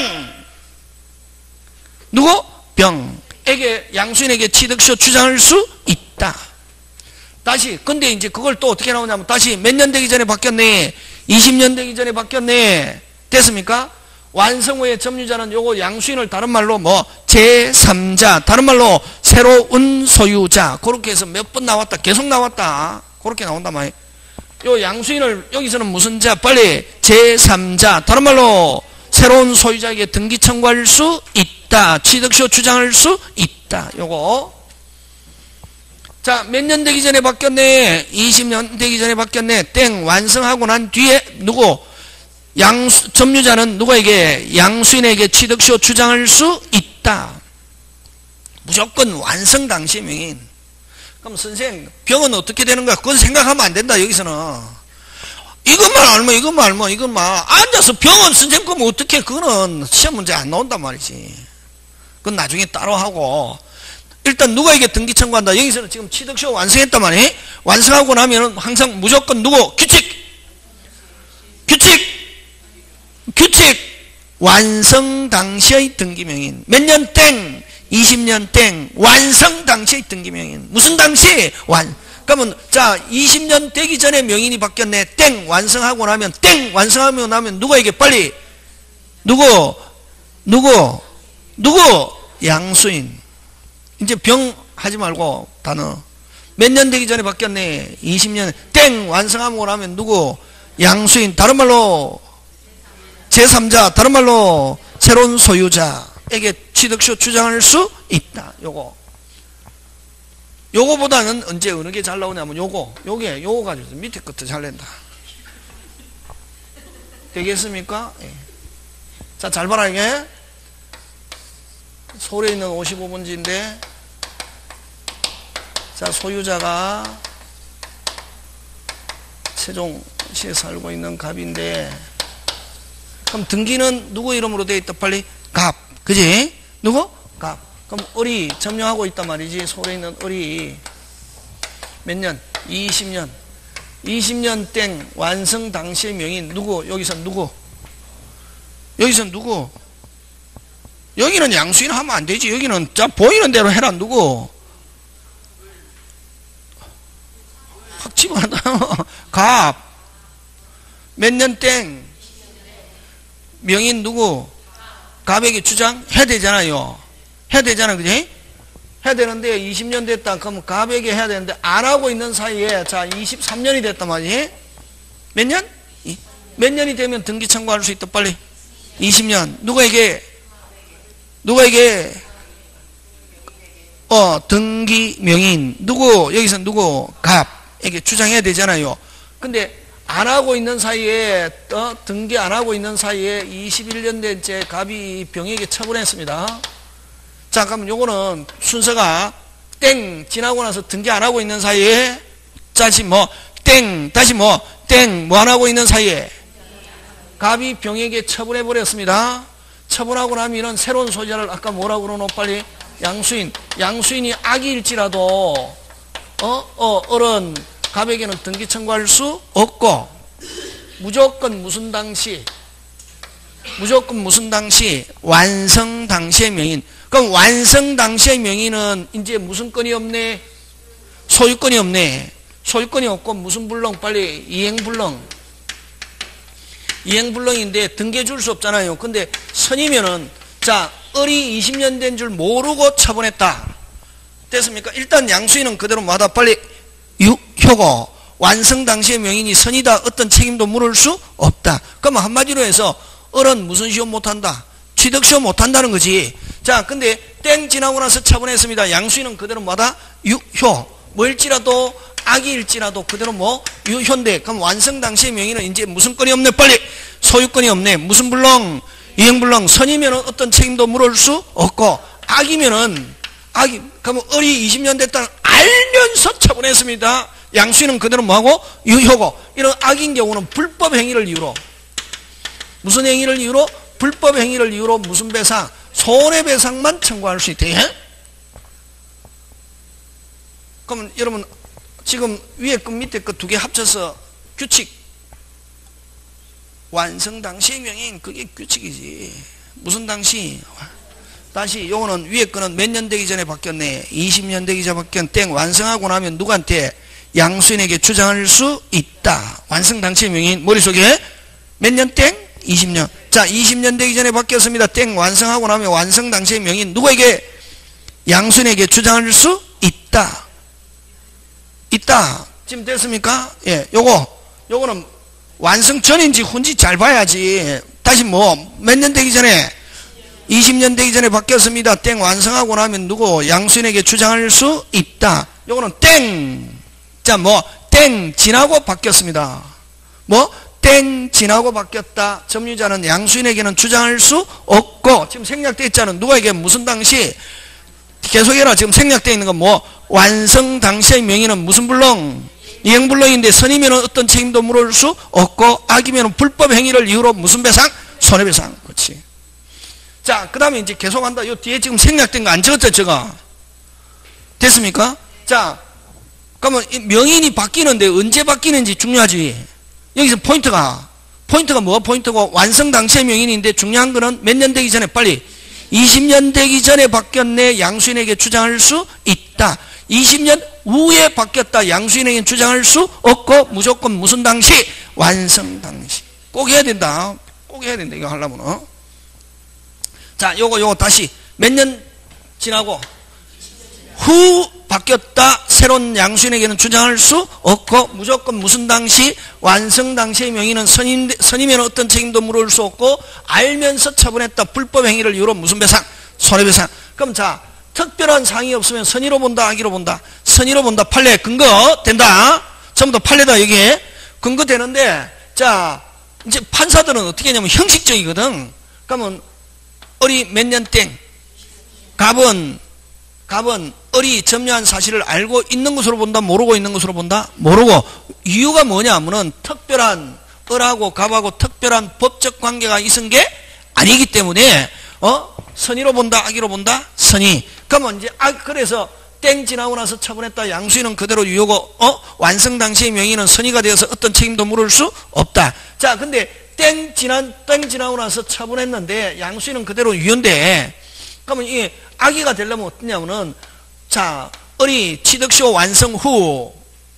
누구? 병에게 양수인에게 취득시효 주장할 수 있다. 다시 근데 이제 그걸 또 어떻게 나오냐면 다시 몇 년 되기 전에 바뀌었네. 이십 년 되기 전에 바뀌었네. 됐습니까? 완성 후에 점유자는 요거 양수인을 다른 말로 뭐 제삼자 다른 말로 새로운 소유자 그렇게 해서 몇 번 나왔다. 계속 나왔다. 그렇게 나온단 말이에요. 요 양수인을 여기서는 무슨 자 빨리 제삼자 다른 말로 새로운 소유자에게 등기 청구할 수 있다. 취득시효 주장할 수 있다. 요거 자, 몇 년 되기 전에 바뀌었네. 이십 년 되기 전에 바뀌었네. 땡 완성하고 난 뒤에 누구? 양수 점유자는 누구에게? 양수인에게 취득시효 주장할 수 있다. 무조건 완성 당시 명인. 그럼 선생 병은 어떻게 되는 거야? 그건 생각하면 안 된다. 여기서는 이것만 알면 이것만 알면 이것만 앉아서 병은 선생 그럼 어떻게 그거는 시험 문제 안 나온단 말이지. 그건 나중에 따로 하고 일단 누구에게 등기 청구한다. 여기서는 지금 취득시효 완성했단 말이에요. 완성하고 나면 항상 무조건 누구? 규칙! 규칙! 규칙! 완성 당시의 등기명인. 몇 년 땡! 이십 년 땡! 완성 당시의 등기명인. 무슨 당시? 완. 그러면 자 이십 년 되기 전에 명인이 바뀌었네. 땡! 완성하고 나면 땡! 완성하고 나면 누구에게 빨리? 누구? 누구? 누구? 양수인. 이제 병 하지 말고 단어. 몇 년 되기 전에 바뀌었네. 이십 년 땡! 완성하고 나면 누구? 양수인. 다른 말로 제삼자. 다른 말로 새로운 소유자에게 취득시효 주장할 수 있다. 요거. 요거보다는 언제 어느 게 잘 나오냐면 요거. 요게 요거 가지고 밑에 것도 잘 낸다. 되겠습니까? 예. 자, 잘 봐라 이게. 서울에 있는 오십오 번지인데 자, 소유자가 세종시에 살고 있는 갑인데 그럼 등기는 누구 이름으로 되어 있다? 빨리 갑. 그지? 누구? 갑. 그럼 을이 점령하고 있단 말이지. 서울에 있는 을이 몇 년? 이십 년. 이십 년 땡 완성 당시의 명인 누구? 여기서 누구? 여기서 누구? 여기는 양수인 하면 안 되지. 여기는 자 보이는 대로 해라. 누구? 확 집어넣는다. 갑. 몇 년 땡 명인 누구? 갑에게 주장해야 되잖아요. 해야 되잖아. 그지? 해야 되는데 이십 년 됐다. 그러면 갑에게 해야 되는데 안 하고 있는 사이에 자 이십삼 년이 됐단 말이지. 몇 년? 몇 년이 되면 등기 청구할 수 있다. 빨리. 이십 년. 누구에게? 누구에게? 어, 등기 명인. 누구? 여기서 누구? 갑에게 주장해야 되잖아요. 근데 안 하고 있는 사이에, 어, 등기 안 하고 있는 사이에 이십일 년 된 제 갑이 병에게 처분했습니다. 자, 그러면 요거는 순서가 땡 지나고 나서 등기 안 하고 있는 사이에 다시 뭐, 땡, 다시 뭐, 땡, 뭐 안 하고 있는 사이에 갑이 병에게 처분해버렸습니다. 처분하고 나면은 새로운 소유자를 아까 뭐라고 그러노? 빨리 양수인. 양수인이 악일지라도 어? 어, 어른 갑에게는 등기 청구할 수 없고 무조건 무슨 당시? 무조건 무슨 당시? 완성 당시의 명인. 그럼 완성 당시의 명인은 이제 무슨 건이 없네? 소유권이 없네. 소유권이 없고 무슨 불능? 빨리 이행불능. 이행불능인데 등기해 줄 수 없잖아요. 근데 선이면은 자 을이 이십 년 된 줄 모르고 처분했다. 됐습니까? 일단 양수인은 그대로 마다 빨리 유효고 완성 당시의 명인이 선이다. 어떤 책임도 물을 수 없다. 그러면 한마디로 해서 을은 무슨 시효 못한다? 취득시효 못한다는 거지. 자, 근데 땡 지나고 나서 처분했습니다. 양수인은 그대로 뭐다? 유효. 뭐일지라도 악일지라도 그대로 뭐 유효인데 그럼 완성 당시의 명의는 이제 무슨 건이 없네? 빨리 소유권이 없네. 무슨 불능? 이행불능. 선이면은 어떤 책임도 물을 수 없고 악이면은 악이 그러면 을이 이십 년 됐다는 알면서 처분했습니다. 양수인은 그대로 뭐하고? 유효고. 이런 악인 경우는 불법 행위를 이유로 무슨 행위를 이유로? 불법 행위를 이유로 무슨 배상? 손해배상만 청구할 수 있대. 그러면 여러분 지금 위에 것 밑에 것 두 개 합쳐서 규칙 완성 당시의 명인 그게 규칙이지. 무슨 당시? 다시 요거는 위에 거는 몇 년 되기 전에 바뀌었네. 이십 년 되기 전에 바뀌었 땡 완성하고 나면 누구한테? 양수인에게 주장할 수 있다. 완성 당시의 명인 머릿속에 몇 년 땡? 이십 년. 자, 이십 년 되기 전에 바뀌었습니다. 땡 완성하고 나면 완성 당시의 명인 누구에게? 양수인에게 주장할 수 있다. 있다. 지금 됐습니까? 예, 요거 요거는 완성 전인지 후인지 잘 봐야지. 다시 뭐 몇 년 되기 전에? 이십 년 되기 전에 바뀌었습니다. 땡 완성하고 나면 누구? 양수인에게 주장할 수 있다. 요거는 땡. 자, 뭐 땡 지나고 바뀌었습니다. 뭐 땡 지나고 바뀌었다. 점유자는 양수인에게는 주장할 수 없고 지금 생략되어 있잖아요. 누구에게? 무슨 당시? 계속해라. 지금 생략되어 있는 건 뭐? 완성 당시의 명의는 무슨 불능? 이행불능인데 선이면 어떤 책임도 물을 수 없고 악이면 불법 행위를 이유로 무슨 배상? 손해배상. 그렇지. 자, 그 다음에 이제 계속한다. 요 뒤에 지금 생략된 거 안 적었죠, 저거? 됐습니까? 자, 그러면 명인이 바뀌는데 언제 바뀌는지 중요하지. 여기서 포인트가, 포인트가 뭐가 포인트고, 완성 당시의 명인인데 중요한 거는 몇 년 되기 전에 빨리, 이십 년 되기 전에 바뀌었네, 양수인에게 주장할 수 있다. 이십 년 후에 바뀌었다, 양수인에게 주장할 수 없고, 무조건 무슨 당시? 완성 당시. 꼭 해야 된다. 꼭 해야 된다, 이거 하려면. 어? 자, 요거, 요거 다시. 몇 년 지나고, 후 바뀌었다, 새로운 양수인에게는 주장할 수 없고, 무조건 무슨 당시? 완성 당시의 명의는 선임, 선임에는 어떤 책임도 물을 수 없고, 알면서 처분했다, 불법 행위를 이유로 무슨 배상? 손해배상. 그럼 자, 특별한 상이 없으면 선의로 본다, 악의로 본다? 선의로 본다. 판례, 근거 된다. 전부 다 판례다, 여기에. 근거 되는데, 자, 이제 판사들은 어떻게 하냐면 형식적이거든. 그러면, 어리 몇 년 땡. 갑은, 갑은 어리 점유한 사실을 알고 있는 것으로 본다, 모르고 있는 것으로 본다? 모르고. 이유가 뭐냐 하면은 특별한 을하고 갑하고 특별한 법적 관계가 있은 게 아니기 때문에 어? 선의로 본다, 악의로 본다? 선의. 그러면 이제 아 그래서 땡 지나고 나서 처분했다, 양수인은 그대로 유효고 어? 완성 당시의 명의는 선의가 되어서 어떤 책임도 물을 수 없다. 자, 근데 땡 지난 땡 지나고 나서 처분했는데 양수인은 그대로 유효인데, 그러면 이 악의가 되려면 어떠냐면은, 자, 을이 취득시효 완성 후,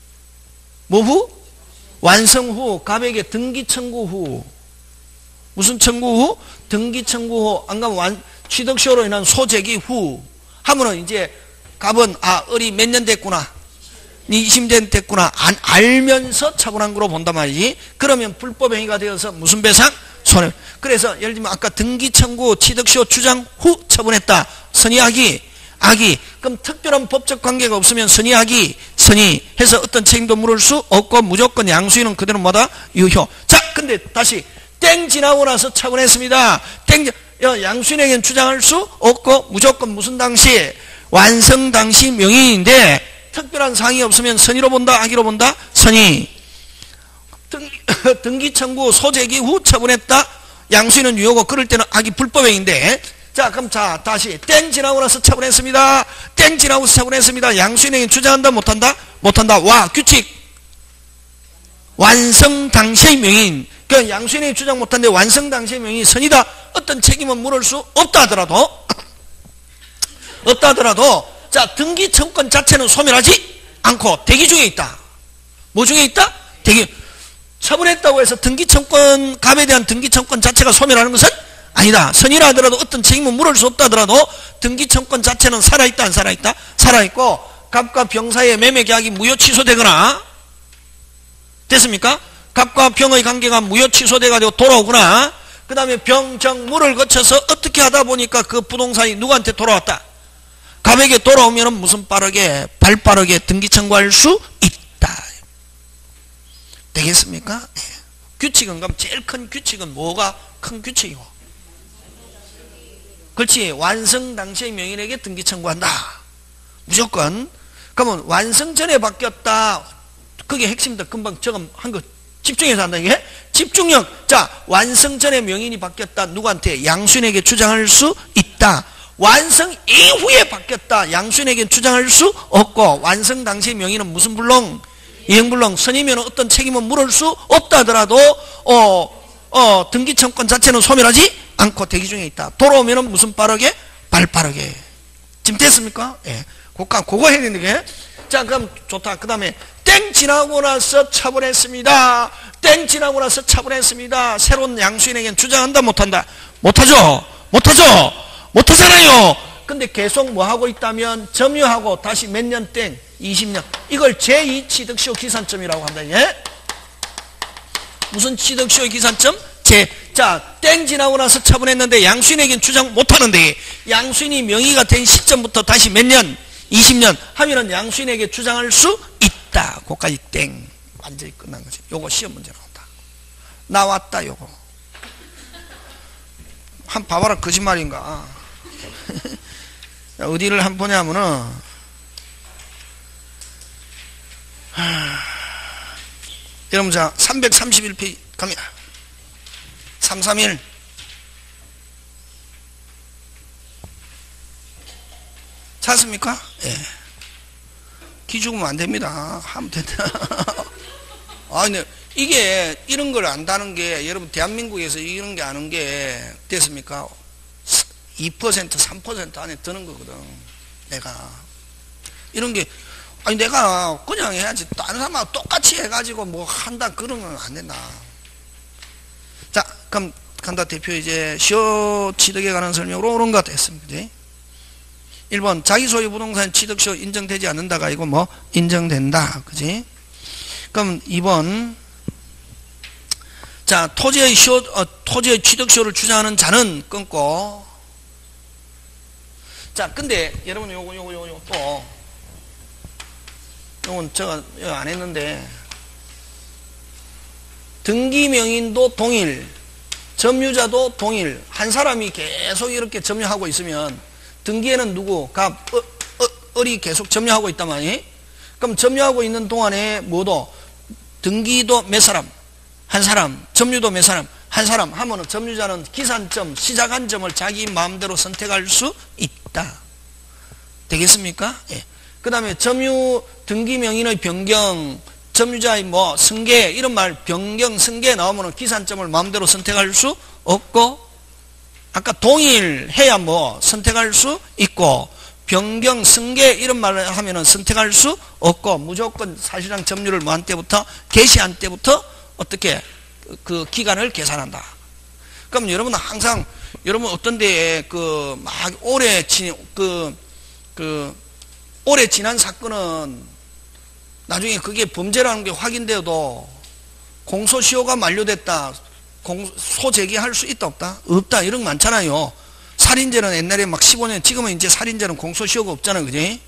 뭐 후? 완성 후, 갑에게 등기 청구 후. 무슨 청구 후? 등기 청구 후. 안 가면 완, 취득시효로 인한 소재기 후. 하면은 이제, 갑은, 아, 을이 몇 년 됐구나. 이십 년 됐구나. 안, 알면서 처분한 거로 본단 말이지. 그러면 불법행위가 되어서 무슨 배상? 손해. 그래서 예를 들면 아까 등기 청구 취득시효 주장 후 처분했다. 선의 악의, 악의. 그럼 특별한 법적 관계가 없으면 선의 악의, 선의 해서 어떤 책임도 물을 수 없고 무조건 양수인은 그대로 뭐다? 유효. 자, 근데 다시 땡 지나고 나서 처분했습니다. 땡 양수인에게는 주장할 수 없고 무조건 무슨 당시? 완성 당시 명의인데 특별한 사항이 없으면 선의로 본다, 악의로 본다? 선의. 등기, 등기 청구 소재기 후 처분했다. 양수인은 유효고 그럴 때는 악의 불법행위인데, 자, 그럼 자 다시 땡 지나고 나서 처분했습니다. 땡 지나고 나서 처분했습니다. 양수인에게 주장한다, 못한다? 못한다. 와, 규칙. 완성 당시의 명인. 그 양수인에게 주장 못한데 완성 당시의 명인이 선이다. 어떤 책임은 물을 수 없다 하더라도 없다 하더라도 자, 등기 청구권 자체는 소멸하지 않고 대기 중에 있다. 뭐 중에 있다? 대기. 처분했다고 해서 등기 청구권, 갑에 대한 등기 청구권 자체가 소멸하는 것은 아니다. 선의라 하더라도 어떤 책임은 물을 수 없다 하더라도 등기 청구권 자체는 살아있다, 안 살아있다? 살아있고, 갑과 병 사이의 매매 계약이 무효 취소되거나, 됐습니까? 갑과 병의 관계가 무효 취소돼가지고 돌아오거나, 그 다음에 병, 정, 물을 거쳐서 어떻게 하다 보니까 그 부동산이 누구한테 돌아왔다? 갑에게 돌아오면 무슨 빠르게, 발 빠르게 등기 청구할 수 있다. 되겠습니까? 네. 규칙은, 그럼 제일 큰 규칙은 뭐가 큰 규칙이고? 그렇지. 완성 당시의 명인에게 등기 청구한다. 무조건. 그러면 완성 전에 바뀌었다. 그게 핵심이다. 금방 저금 한 거 집중해서 한다. 이게 집중력. 자, 완성 전에 명인이 바뀌었다. 누구한테? 양수인에게 주장할 수 있다. 완성 이후에 바뀌었다. 양수인에게 주장할 수 없고, 완성 당시의 명인은 무슨 불능? 이행불능. 선이면 어떤 책임은 물을 수 없다 하더라도 어, 어, 등기 청구권 자체는 소멸하지 않고 대기 중에 있다. 돌아오면 무슨 빠르게? 발 빠르게. 지금 됐습니까? 예. 그거, 그거 해야 되는 게. 자, 그럼 좋다. 그 다음에 땡 지나고 나서 처분했습니다. 땡 지나고 나서 처분했습니다. 새로운 양수인에게는 주장한다, 못한다? 못하죠? 못하죠? 못하잖아요. 근데 계속 뭐 하고 있다면 점유하고 다시 몇 년 땡? 이십 년. 이걸 제이 취득시효 기산점이라고 한다. 예? 무슨 취득시효 기산점? 제. 자, 땡 지나고 나서 처분했는데 양수인에게는 주장 못하는데 양수인이 명의가 된 시점부터 다시 몇 년? 이십 년 하면은 양수인에게 주장할 수 있다. 그거까지 땡. 완전히 끝난 거지. 요거 시험 문제 나온다. 나왔다, 요거. 한 봐봐라, 거짓말인가. 어디를 한 보냐면은, 하... 여러분, 자, 삼백삼십일 페이지 갑니다. 삼백삼십일. 찾습니까? 예. 기죽으면 안 됩니다. 하면 된다. 아, 근데 이게 이런 걸 안다는 게 여러분 대한민국에서 이런 게 아는 게 됐습니까? 이 퍼센트, 삼 퍼센트 안에 드는 거거든. 내가 이런 게 아니 내가 그냥 해야지 다른 사람하고 똑같이 해가지고 뭐 한다 그런 건 안 된다. 자, 그럼 간다 대표 이제 시효 취득에 관한 설명으로 옳은 것 됐습니다. 일 번 자기 소유 부동산 취득시효 인정되지 않는다가 이거 뭐 인정된다. 그지? 그럼 이 번 자 토지의 시효 어, 토지의 취득시효를 주장하는 자는 끊고. 자 근데 여러분 요거 요거 요거 요거 또 요건 제가 여기 안 했는데 등기 명인도 동일 점유자도 동일 한 사람이 계속 이렇게 점유하고 있으면 등기에는 누구가 어, 어, 을이 계속 점유하고 있단 말이에요. 그럼 점유하고 있는 동안에 뭐도 등기도 몇 사람 한 사람 점유도 몇 사람 한 사람 하면은 점유자는 기산점 시작한 점을 자기 마음대로 선택할 수 있다. 되겠습니까? 예. 그 다음에 점유 등기 명인의 변경 점유자의 뭐 승계 이런 말 변경 승계 나오면은 기산점을 마음대로 선택할 수 없고 아까 동일해야 뭐 선택할 수 있고 변경 승계 이런 말을 하면은 선택할 수 없고 무조건 사실상 점유를 뭐 한 때부터 개시한 때부터 어떻게 그 기간을 계산한다. 그럼 여러분은 항상 여러분 어떤 데에 그 막 오래 지 그 그 오래 지난 사건은 나중에 그게 범죄라는 게 확인되어도 공소시효가 만료됐다. 공, 소제기할 수 있다 없다? 없다. 이런 거 많잖아요. 살인죄는 옛날에 막 십오 년 지금은 이제 살인죄는 공소시효가 없잖아요. 그지?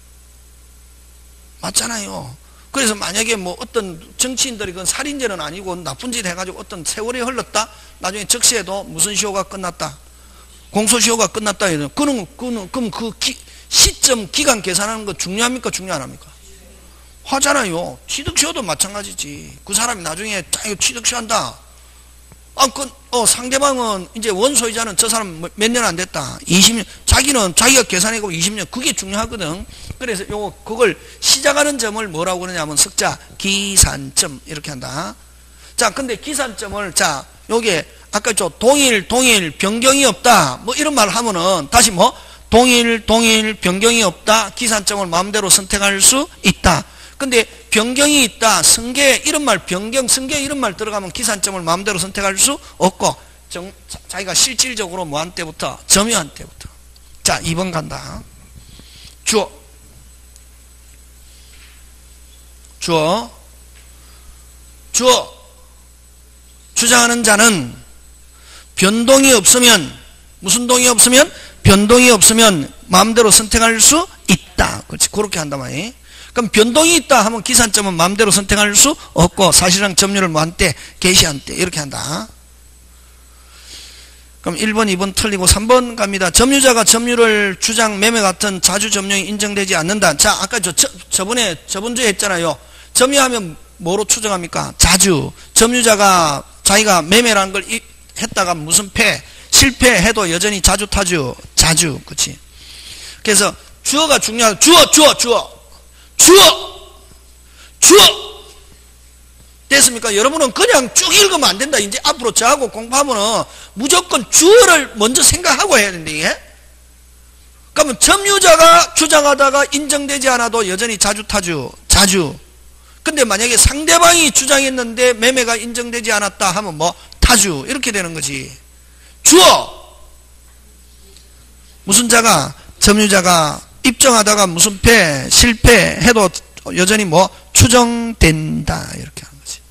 맞잖아요. 그래서 만약에 뭐 어떤 정치인들이 그건 살인죄는 아니고 나쁜 짓 해가지고 어떤 세월이 흘렀다? 나중에 적시해도 무슨 시효가 끝났다? 공소시효가 끝났다. 이러면 그럼, 그럼, 그럼 그 기, 시점 기간 계산하는 거 중요합니까? 중요 안 합니까? 하잖아요. 취득시효도 마찬가지지. 그 사람이 나중에 자기가 취득시한다. 아, 그, 어, 상대방은 이제 원소유자는 저 사람 몇 년 안 됐다. 이십 년. 자기는 자기가 계산해고 이십 년. 그게 중요하거든. 그래서 요거, 그걸 시작하는 점을 뭐라고 그러냐면 석자, 기산점. 이렇게 한다. 자, 근데 기산점을, 자, 요게, 아까 저 동일, 동일, 변경이 없다. 뭐 이런 말 하면은 다시 뭐, 동일, 동일, 변경이 없다. 기산점을 마음대로 선택할 수 있다. 근데 변경이 있다, 승계 이런 말 변경, 승계 이런 말 들어가면 기산점을 마음대로 선택할 수 없고 정, 자, 자기가 실질적으로 뭐 한 때부터 점유한 때부터. 자 이 번 간다. 주어 주어 주어 주장하는 자는 변동이 없으면 무슨 동이 없으면 변동이 없으면 마음대로 선택할 수 있다. 그렇지 그렇게 한단 말이에요. 그럼 변동이 있다 하면 기산점은 마음대로 선택할 수 없고 사실상 점유를 뭐 한 때 개시한 때 이렇게 한다. 그럼 일 번 이 번 틀리고 삼 번 갑니다. 점유자가 점유를 주장 매매 같은 자주 점유이 인정되지 않는다. 자 아까 저, 저 저번에 저번주에 했잖아요. 점유하면 뭐로 추정합니까? 자주. 점유자가 자기가 매매라는 걸 했다가 무슨 패 실패해도 여전히 자주 타주 자주 그치. 그래서 주어가 중요하다. 주어 주어 주어 주어! 주어! 됐습니까? 여러분은 그냥 쭉 읽으면 안 된다. 이제 앞으로 저하고 공부하면은 무조건 주어를 먼저 생각하고 해야 된다, 이게. 그러면 점유자가 주장하다가 인정되지 않아도 여전히 자주 타주, 자주. 근데 만약에 상대방이 주장했는데 매매가 인정되지 않았다 하면 뭐, 타주. 이렇게 되는 거지. 주어! 무슨 자가, 점유자가 입증하다가 무슨 패, 실패해도 여전히 뭐 추정된다. 이렇게 하는 거지.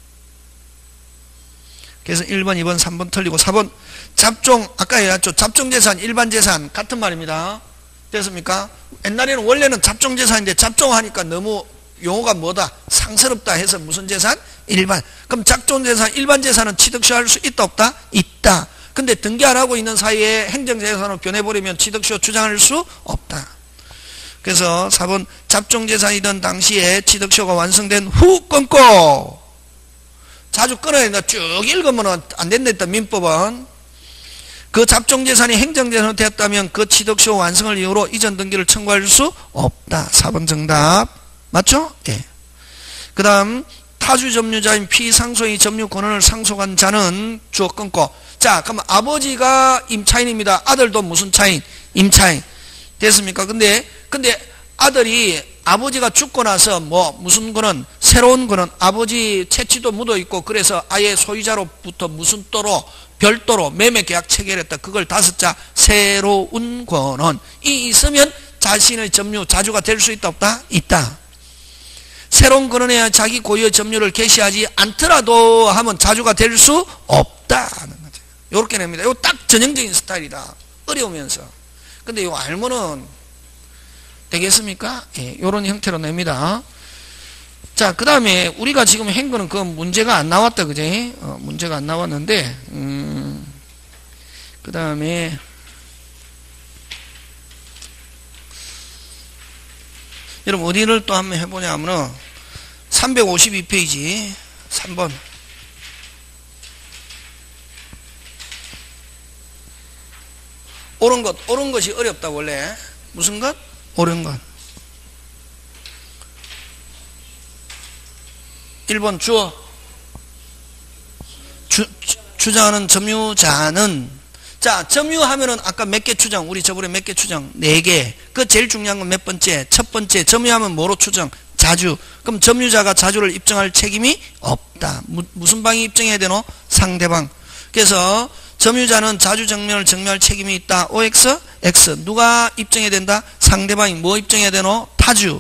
그래서 일 번, 이 번, 삼 번 틀리고 사 번 잡종, 아까 얘기했죠. 잡종재산, 일반재산 같은 말입니다. 됐습니까? 옛날에는 원래는 잡종재산인데 잡종하니까 너무 용어가 뭐다? 상스럽다 해서 무슨 재산? 일반. 그럼 잡종재산, 일반재산은 취득시효할 수 있다 없다? 있다. 근데 등기 안 하고 있는 사이에 행정재산으로 변해버리면 취득시효 주장할 수 없다. 그래서 사 번 잡종재산이던 당시에 취득시효가 완성된 후 끊고 자주 끊어야 된다. 쭉 읽으면 안 된다. 민법은 그 잡종재산이 행정재산으로 되었다면 그 취득시효 완성을 이유로 이전 등기를 청구할 수 없다. 사 번 정답. 맞죠? 예. 그 다음 타주 점유자인 피상속의 점유 권한을 상속한 자는 주어 끊고. 자, 그럼 아버지가 임차인입니다. 아들도 무슨 차인? 임차인. 됐습니까? 근데 근데 아들이 아버지가 죽고 나서 뭐 무슨 거는 새로운 거는 아버지 채취도 묻어 있고 그래서 아예 소유자로부터 무슨 또로 별도로 매매 계약 체결했다. 그걸 다섯 자 새로운 권한이 있으면 자신의 점유 자주가 될 수 있다 없다? 있다. 새로운 권한에 자기 고유의 점유를 개시하지 않더라도 하면 자주가 될 수 없다는 거죠. 요렇게 냅니다. 요 딱 전형적인 스타일이다. 어려우면서. 근데 요 알면은 되겠습니까? 예, 요런 형태로 냅니다. 자, 그 다음에 우리가 지금 한 거는 그 문제가 안 나왔다, 그지? 어, 문제가 안 나왔는데, 음, 그 다음에, 여러분, 어디를 또 한번 해보냐 하면은, 삼백오십이 페이지, 삼 번. 옳은 것, 옳은 것이 어렵다, 원래. 무슨 것? 옳은 것. 일 번 주어. 주, 주, 주장하는 점유자는, 자, 점유하면은 아까 몇 개 추정, 우리 저번에 몇 개 추정? 네 개. 그 제일 중요한 건 몇 번째? 첫 번째. 점유하면 뭐로 추정? 자주. 그럼 점유자가 자주를 입증할 책임이 없다. 무, 무슨 방이 입증해야 되노? 상대방. 그래서 점유자는 자주 증명을 증명할 책임이 있다. 오엑스, X. 누가 입증해야 된다? 상대방이 뭐 입증해야 되노? 타주.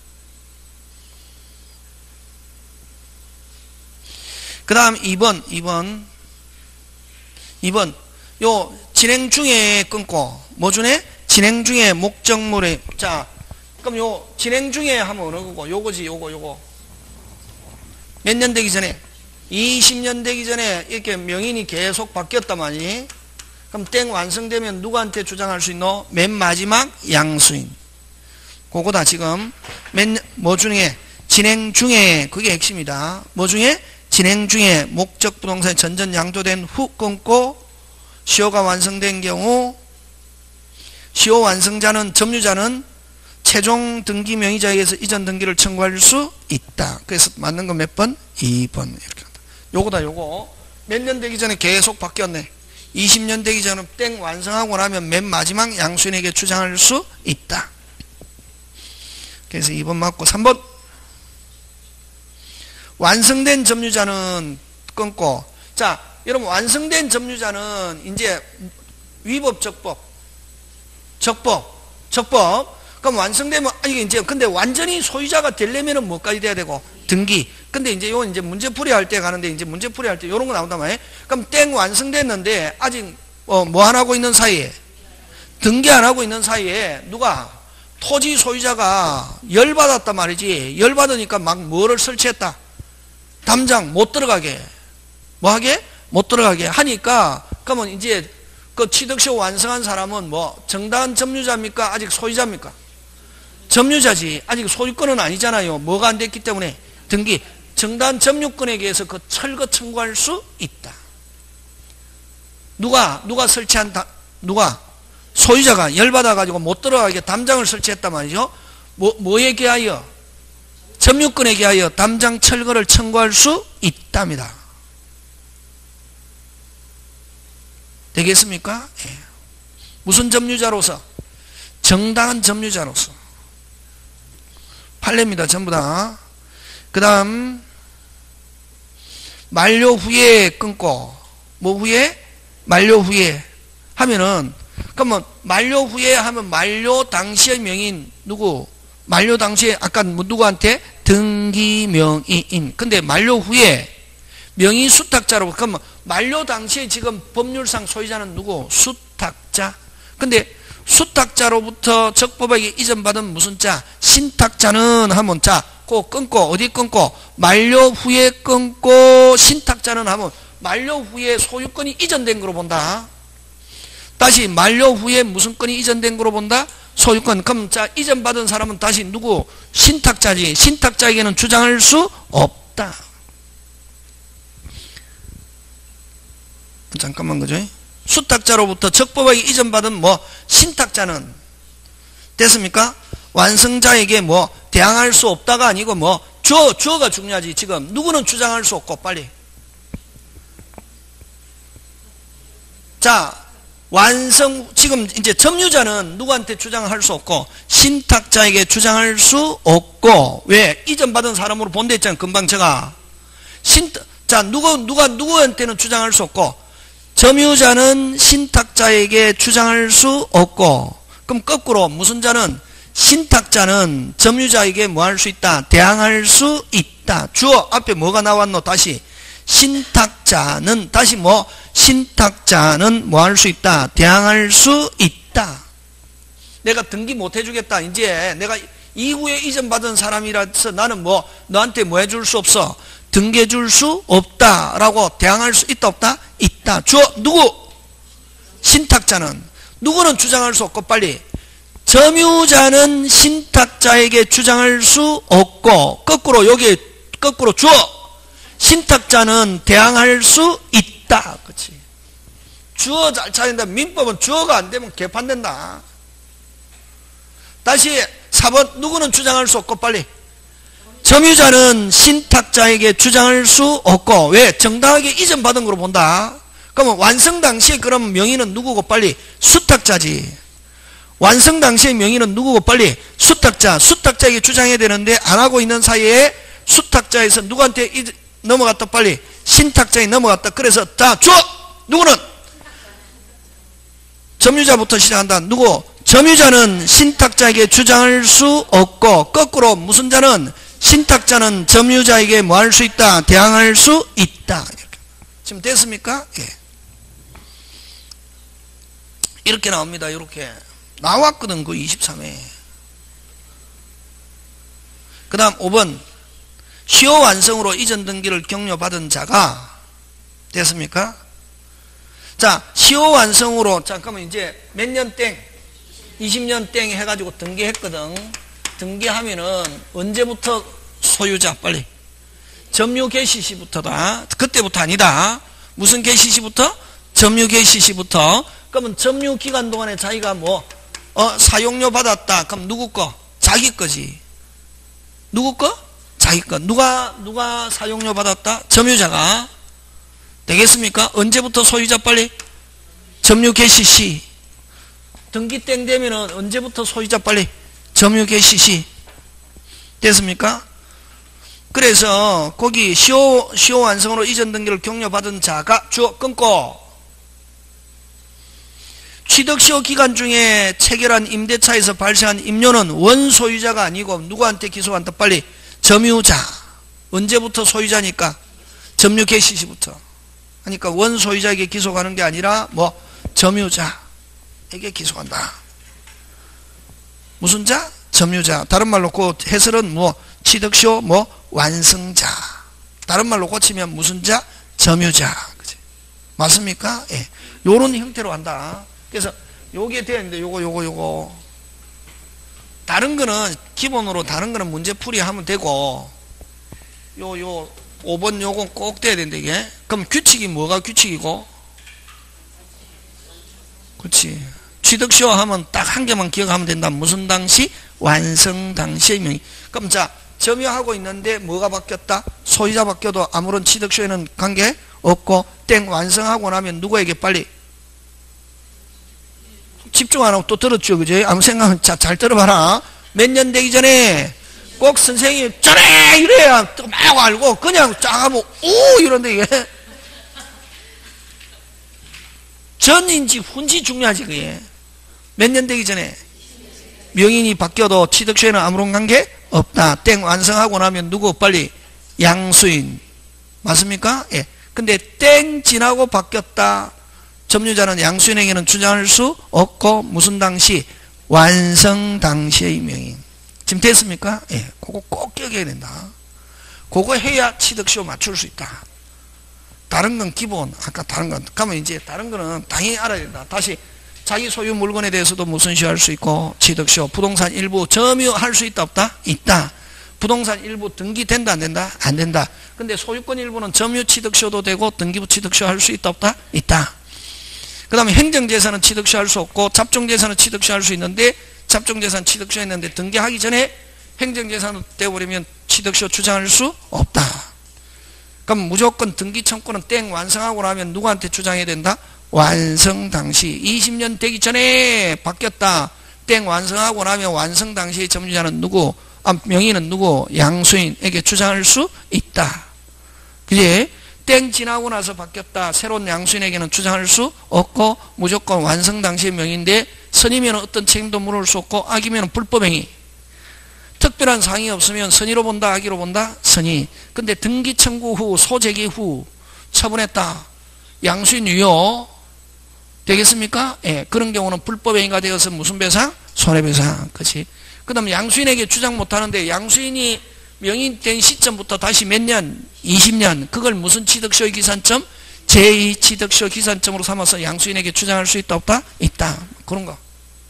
그 다음 이 번, 이 번. 이 번. 요, 진행 중에 끊고, 뭐 중에? 진행 중에 목적물에, 자, 그럼 요, 진행 중에 하면 어느 거고, 요거지, 요거, 요거. 몇 년 되기 전에? 이십 년 되기 전에 이렇게 명인이 계속 바뀌었단 말이니? 그럼 땡 완성되면 누구한테 주장할 수 있노? 맨 마지막 양수인. 그거다, 지금. 맨, 뭐 중에? 진행 중에, 그게 핵심이다. 뭐 중에? 진행 중에 목적 부동산이 전전 양도된 후 끊고 시효가 완성된 경우 시효 완성자는 점유자는 최종 등기 명의자에 의해서 이전 등기를 청구할 수 있다. 그래서 맞는 건 몇 번? 이 번. 이렇게 한다. 요거다, 요거. 몇 년 되기 전에 계속 바뀌었네. 이십 년 되기 전에 땡 완성하고 나면 맨 마지막 양수인에게 주장할 수 있다. 그래서 이 번 맞고 삼 번. 완성된 점유자는 끊고. 자, 여러분, 완성된 점유자는 이제 위법, 적법, 적법, 적법. 그럼 완성되면, 이게 이제, 근데 완전히 소유자가 되려면은 뭐까지 돼야 되고? 등기. 근데 이제 요 이제 문제풀이 할 때 가는데 이제 문제풀이 할 때 요런 거 나온단 말이에요. 그럼 땡 완성됐는데 아직 어, 뭐 안 하고 있는 사이에? 등기 안 하고 있는 사이에 누가? 토지 소유자가 열받았단 말이지. 열받으니까 막 뭐를 설치했다? 담장 못 들어가게. 뭐 하게? 못 들어가게 하니까, 그러면 이제 그 취득시효 완성한 사람은 뭐 정당한 점유자입니까? 아직 소유자입니까? 점유자지. 아직 소유권은 아니잖아요. 뭐가 안 됐기 때문에. 등기. 정당한 점유권에 의해서 그 철거 청구할 수 있다. 누가, 누가 설치한, 다, 누가? 소유자가 열받아가지고 못 들어가게 담장을 설치했단 말이죠. 뭐, 뭐에 대하여? 점유권에 대하여 담장 철거를 청구할 수 있답니다. 되겠습니까? 예. 무슨 점유자로서? 정당한 점유자로서. 판례입니다. 전부 다. 그 다음 만료 후에 끊고, 뭐 후에? 만료 후에 하면은, 그러면 만료 후에 하면 만료 당시의 명인 누구? 만료 당시에 아까 뭐 누구한테? 등기 명의인. 근데 만료 후에 명의 수탁자로, 그러면 만료 당시에 지금 법률상 소유자는 누구? 수탁자. 근데 수탁자로부터 적법하게 이전받은 무슨 자? 신탁자는 하면, 자, 꼭 끊고, 어디 끊고? 만료 후에 끊고, 신탁자는 하면 만료 후에 소유권이 이전된 거로 본다. 다시 만료 후에 무슨 건이 이전된 거로 본다? 소유권. 그럼 자, 이전받은 사람은 다시 누구? 신탁자지. 신탁자에게는 주장할 수 없다. 잠깐만, 그죠? 수탁자로부터 적법하게 이전받은 뭐 신탁자는 됐습니까? 완성자에게 뭐 대항할 수 없다가 아니고 뭐 주어, 주어가 중요하지. 지금 누구는 주장할 수 없고 빨리. 자, 완성, 지금 이제 점유자는 누구한테 주장할 수 없고 신탁자에게 주장할 수 없고, 왜? 이전 받은 사람으로 본다 했잖아요. 금방 제가. 신, 자, 누구, 누가, 누구한테는 주장할 수 없고, 점유자는 신탁자에게 주장할 수 없고, 그럼 거꾸로 무슨 자는 신탁자는 점유자에게 뭐 할 수 있다? 대항할 수 있다. 주어 앞에 뭐가 나왔노? 다시 신탁자는 다시 뭐 신탁자는 뭐 할 수 있다? 대항할 수 있다. 내가 등기 못 해주겠다. 이제 내가 이후에 이전 받은 사람이라서 나는 뭐 너한테 뭐 해줄 수 없어? 등기해 줄 수 없다라고 대항할 수 있다 없다? 있다. 주어 누구? 신탁자는. 누구는 주장할 수 없고 빨리. 점유자는 신탁자에게 주장할 수 없고, 거꾸로 여기 거꾸로 주어 신탁자는 대항할 수 있다. 그렇지? 주어 잘 찾는다. 민법은 주어가 안 되면 개판된다. 다시 사 번 누구는 주장할 수 없고 빨리. 점유자는 신탁자에게 주장할 수 없고, 왜? 정당하게 이전 받은 거로 본다. 그러면 완성 당시에 그럼 명의는 누구고 빨리? 수탁자지. 완성 당시의 명의는 누구고 빨리? 수탁자. 수탁자에게 주장해야 되는데 안 하고 있는 사이에 수탁자에서 누구한테 넘어갔다 빨리? 신탁자에 넘어갔다. 그래서 자, 주어 누구는? 점유자부터 시작한다. 누구? 점유자는 신탁자에게 주장할 수 없고, 거꾸로 무슨 자는? 신탁자는 점유자에게 뭐 할 수 있다? 대항할 수 있다. 이렇게. 지금 됐습니까? 예. 이렇게 나옵니다. 이렇게 나왔거든. 그 이십삼 회. 그 다음 오 번 시효 완성으로 이전 등기를 격려받은 자가 됐습니까? 자, 시효 완성으로 잠깐만 이제 몇 년 땡? 이십 년 땡 해가지고 등기했거든. 등기하면은 언제부터 소유자 빨리? 점유 개시 시부터다. 그때부터 아니다. 무슨 개시 시부터? 점유 개시 시부터. 그러면 점유 기간 동안에 자기가 뭐 어, 사용료 받았다. 그럼 누구 거? 자기 거지. 누구 거? 자기 거. 누가 누가 사용료 받았다? 점유자가. 되겠습니까? 언제부터 소유자 빨리? 점유 개시 시. 등기 땡 되면은 언제부터 소유자 빨리? 점유 개시 시. 됐습니까? 그래서 거기 시효, 시효 완성으로 이전 등기를 격려받은 자가 주어 끊고, 취득시효 기간 중에 체결한 임대차에서 발생한 임료는 원소유자가 아니고 누구한테 기소한다 빨리? 점유자. 언제부터 소유자니까? 점유 개시 시부터. 그러니까 원소유자에게 기소하는 게 아니라 뭐 점유자에게 기소한다. 무슨 자? 점유자. 다른 말로 그 해설은 뭐 취득시효 뭐 완성자. 다른 말로 고치면 무슨 자? 점유자. 그치? 맞습니까? 예. 요런 형태로 한다. 그래서 요게 되는데 요거 요거 요거 다른 거는 기본으로 다른 거는 문제풀이 하면 되고, 요 요 오 번 요건 꼭 돼야 된다 이게. 그럼 규칙이 뭐가 규칙이고? 그렇지. 취득시효 하면 딱 한 개만 기억하면 된다. 무슨 당시? 완성 당시의 명의. 그럼 자, 점유하고 있는데 뭐가 바뀌었다? 소유자 바뀌어도 아무런 취득시효에는 관계 없고, 땡 완성하고 나면 누구에게 빨리? 집중 안 하고 또 들었죠, 그지? 아무 생각은 자, 잘 들어봐라. 몇 년 되기 전에 꼭 선생님이 전에 이래야 또 막 알고 그냥 쫙 하면 오 이런데 이게 전인지 훈지 중요하지. 그게 몇 년 되기 전에 명인이 바뀌어도 취득시에는 아무런 관계 없다. 땡 완성하고 나면 누구 빨리? 양수인. 맞습니까? 예. 근데 땡 지나고 바뀌었다. 점유자는 양수인에게는 주장할 수 없고, 무슨 당시? 완성 당시의 명인. 지금 됐습니까? 예. 그거 꼭 기억해야 된다. 그거 해야 취득시효 맞출 수 있다. 다른 건 기본. 아까 다른 건 가면 이제 다른 거는 당연히 알아야 된다. 다시 자기 소유 물건에 대해서도 무슨 시효 할 수 있고, 취득시효. 부동산 일부 점유할 수 있다 없다? 있다. 부동산 일부 등기된다 안 된다? 안 된다. 근데 소유권 일부는 점유 취득시효도 되고 등기부 취득시효 할 수 있다 없다? 있다. 그 다음에 행정재산은 취득시효 할 수 없고, 잡종재산은 취득시효 할 수 있는데, 잡종재산 취득시효 했는데 등기하기 전에 행정재산 되어버리면 취득시효 주장할 수 없다. 그럼 무조건 등기 청구는 땡 완성하고 나면 누구한테 주장해야 된다? 완성 당시 이십 년 되기 전에 바뀌었다. 땡 완성하고 나면 완성 당시의 점유자는 누구? 아, 명의는 누구? 양수인에게 주장할 수 있다. 그지? 땡 지나고 나서 바뀌었다. 새로운 양수인에게는 주장할 수 없고 무조건 완성 당시의 명의인데 선이면 어떤 책임도 물을 수 없고 악이면 불법행위. 특별한 사항이 없으면 선의로 본다, 악의로 본다? 선의. 근데 등기 청구 후, 소재기 후 처분했다. 양수인 유효 되겠습니까? 예, 그런 경우는 불법행위가 되어서 무슨 배상? 손해배상. 그치? 그 다음 양수인에게 주장 못하는데 양수인이 명의된 시점부터 다시 몇 년? 이십 년. 그걸 무슨 취득시효 기산점? 제이 취득시효 기산점으로 삼아서 양수인에게 주장할 수 있다, 없다? 있다. 그런 거.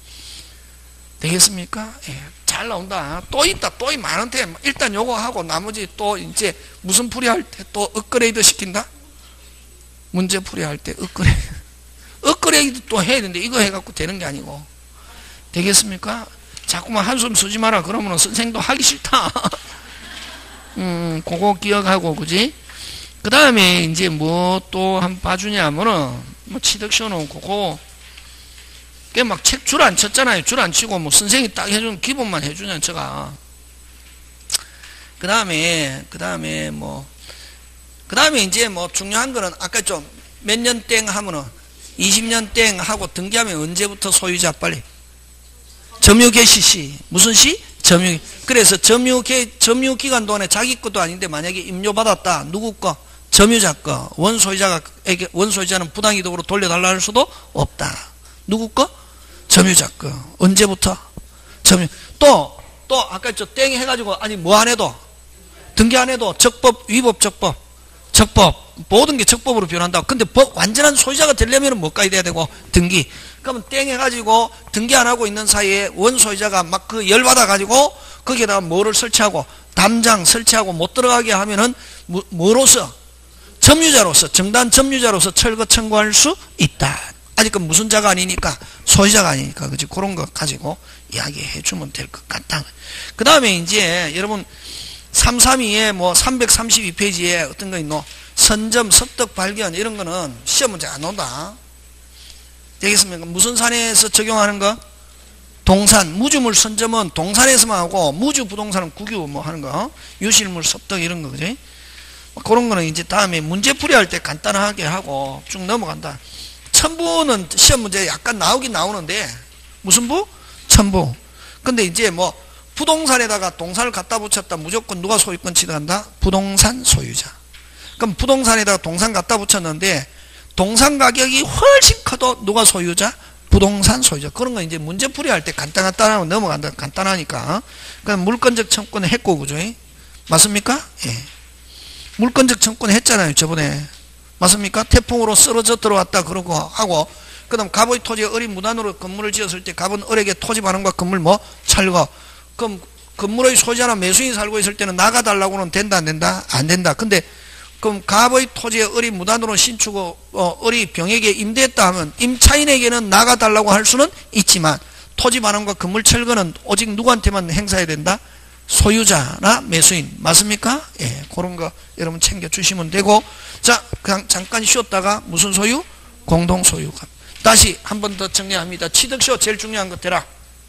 되겠습니까? 예, 잘 나온다. 또 있다. 또 많은데 일단 요거 하고 나머지 또 이제 무슨 풀이할 때 또 업그레이드 시킨다? 문제 풀이할 때 업그레이드. 업그레이드 또 해야 되는데 이거 해갖고 되는 게 아니고. 되겠습니까? 자꾸만 한숨 쓰지 마라. 그러면 선생도 하기 싫다. 음, 그거 기억하고, 그지? 그 다음에 이제 뭐 또 한 봐주냐면은 뭐 취득시효는 그거 막 책 줄 안 쳤잖아요. 줄 안 치고 뭐 선생이 딱 해주는 기본만 해주냐 제가. 그 다음에 그 다음에 뭐 그 다음에 이제 뭐 중요한 거는 아까 좀 몇 년 땡 하면은 이십 년 땡 하고 등기하면 언제부터 소유자 빨리 점유 개시 시 무슨 시? 점유. 그래서 점유 개 점유 기간 동안에 자기 것도 아닌데 만약에 임료받았다. 누구 거? 점유자 거. 원소유자가 에게 원소유자는 부당이득으로 돌려달라 할 수도 없다. 누구 거? 점유자 거. 언제부터? 점유. 또, 또, 아까 저 땡 해가지고, 아니, 뭐 안 해도, 등기 안 해도, 적법, 위법, 적법, 적법. 모든 게 적법으로 변한다. 근데 법, 완전한 소유자가 되려면 뭐까지 돼야 되고, 등기. 그러면 땡 해가지고, 등기 안 하고 있는 사이에 원소유자가 막 그 열받아가지고, 거기에다가 뭐를 설치하고, 담장 설치하고 못 들어가게 하면은, 뭐, 뭐로서? 점유자로서, 정단 점유자로서 철거 청구할 수 있다. 아직은 무슨 자가 아니니까 소유자가 아니니까 그지 그런 거 가지고 이야기해 주면 될 것 같다. 그 다음에 이제 여러분 삼백삼십이에 뭐 삼백삼십이 페이지에 어떤 거 있노? 선점, 섭득, 발견 이런 거는 시험 문제 안 온다. 되겠습니까? 무슨 산에서 적용하는 거? 동산, 무주물 선점은 동산에서만 하고 무주 부동산은 국유 뭐 하는 거, 유실물 섭득 이런 거 그지? 그런 거는 이제 다음에 문제풀이 할 때 간단하게 하고 쭉 넘어간다. 첨부는 시험 문제에 약간 나오긴 나오는데 무슨 부? 첨부. 근데 이제 뭐 부동산에다가 동산을 갖다 붙였다. 무조건 누가 소유권 취득한다? 부동산 소유자. 그럼 부동산에다가 동산 갖다 붙였는데 동산 가격이 훨씬 커도 누가 소유자? 부동산 소유자. 그런 거 이제 문제풀이 할 때 간단하다고 넘어간다. 간단하니까. 그럼 물권적 청구는 했고 그죠? 맞습니까? 예. 물권적 청구는 했잖아요. 저번에. 맞습니까? 태풍으로 쓰러져 들어왔다 그러고 하고 그 다음 갑의 토지에 을이 무단으로 건물을 지었을 때 갑은 을에게 토지 반환과 건물 뭐 철거. 그럼 건물의 소유자나 매수인이 살고 있을 때는 나가달라고는 된다 안 된다? 안 된다. 근데 그럼 갑의 토지에 을이 무단으로 신축을 어, 을이 병에게 임대했다 하면 임차인에게는 나가달라고 할 수는 있지만 토지 반환과 건물 철거는 오직 누구한테만 행사해야 된다? 소유자나 매수인. 맞습니까? 예, 그런 거 여러분 챙겨주시면 되고. 자, 그냥 잠깐 쉬었다가 무슨 소유? 공동소유. 다시 한 번 더 정리합니다. 취득시효 제일 중요한 것 대라.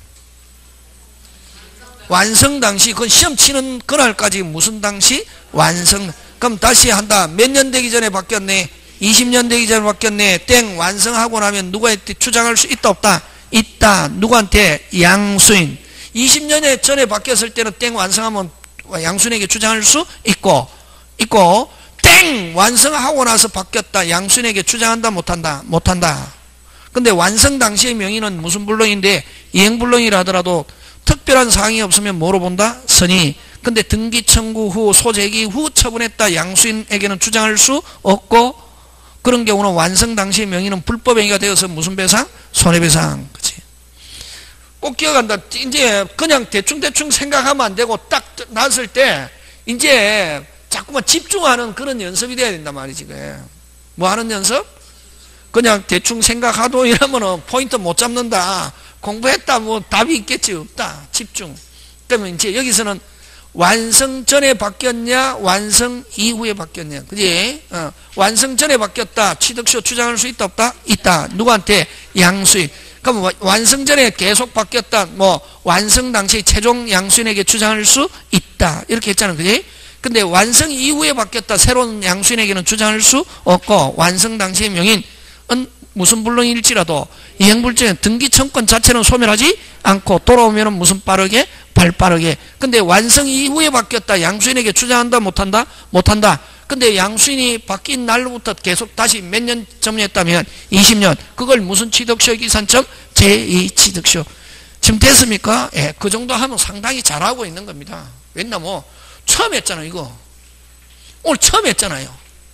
완성 당시, 그건 시험 치는 그날까지 무슨 당시? 완성. 그럼 다시 한다. 몇 년 되기 전에 바뀌었네? 이십 년 되기 전에 바뀌었네. 땡. 완성하고 나면 누구한테 주장할 수 있다 없다? 있다. 누구한테? 양수인. 이십 년 전에 바뀌었을 때는 땡 완성하면 양수인에게 주장할 수 있고 있고 땡 완성하고 나서 바뀌었다. 양수인에게 주장한다 못한다? 못한다. 근데 완성 당시의 명의는 무슨 불능인데 이행불능이라 하더라도 특별한 사항이 없으면 뭐로 본다? 선의. 근데 등기 청구 후 소재기 후 처분했다. 양수인에게는 주장할 수 없고 그런 경우는 완성 당시의 명의는 불법행위가 되어서 무슨 배상? 손해배상. 그치? 꼭 기억한다. 이제 그냥 대충대충 생각하면 안 되고 딱 났을 때 이제 자꾸만 집중하는 그런 연습이 돼야 된단 말이지. 뭐 하는 연습? 그냥 대충 생각하도 이러면은 포인트 못 잡는다. 공부했다 뭐 답이 있겠지? 없다. 집중. 그러면 이제 여기서는 완성 전에 바뀌었냐, 완성 이후에 바뀌었냐. 그지? 어, 완성 전에 바뀌었다. 취득쇼 주장할 수 있다, 없다? 있다. 누구한테? 양수인. 그럼 완성 전에 계속 바뀌었다. 뭐, 완성 당시 최종 양수인에게 주장할 수 있다. 이렇게 했잖아. 그지? 근데 완성 이후에 바뀌었다. 새로운 양수인에게는 주장할 수 없고, 완성 당시의 명인은 무슨 불능일지라도 이행불증의 등기청권 자체는 소멸하지 않고 돌아오면은 무슨 빠르게? 발 빠르게. 근데 완성 이후에 바뀌었다. 양수인에게 주장한다? 못한다? 못한다. 근데 양수인이 바뀐 날로부터 계속 다시 몇 년 점유했다면 이십 년. 그걸 무슨 취득쇼 기산점? 제이 취득쇼. 지금 됐습니까? 예, 그 정도 하면 상당히 잘하고 있는 겁니다. 왜냐 뭐 처음 했잖아요. 이거 오늘 처음 했잖아요.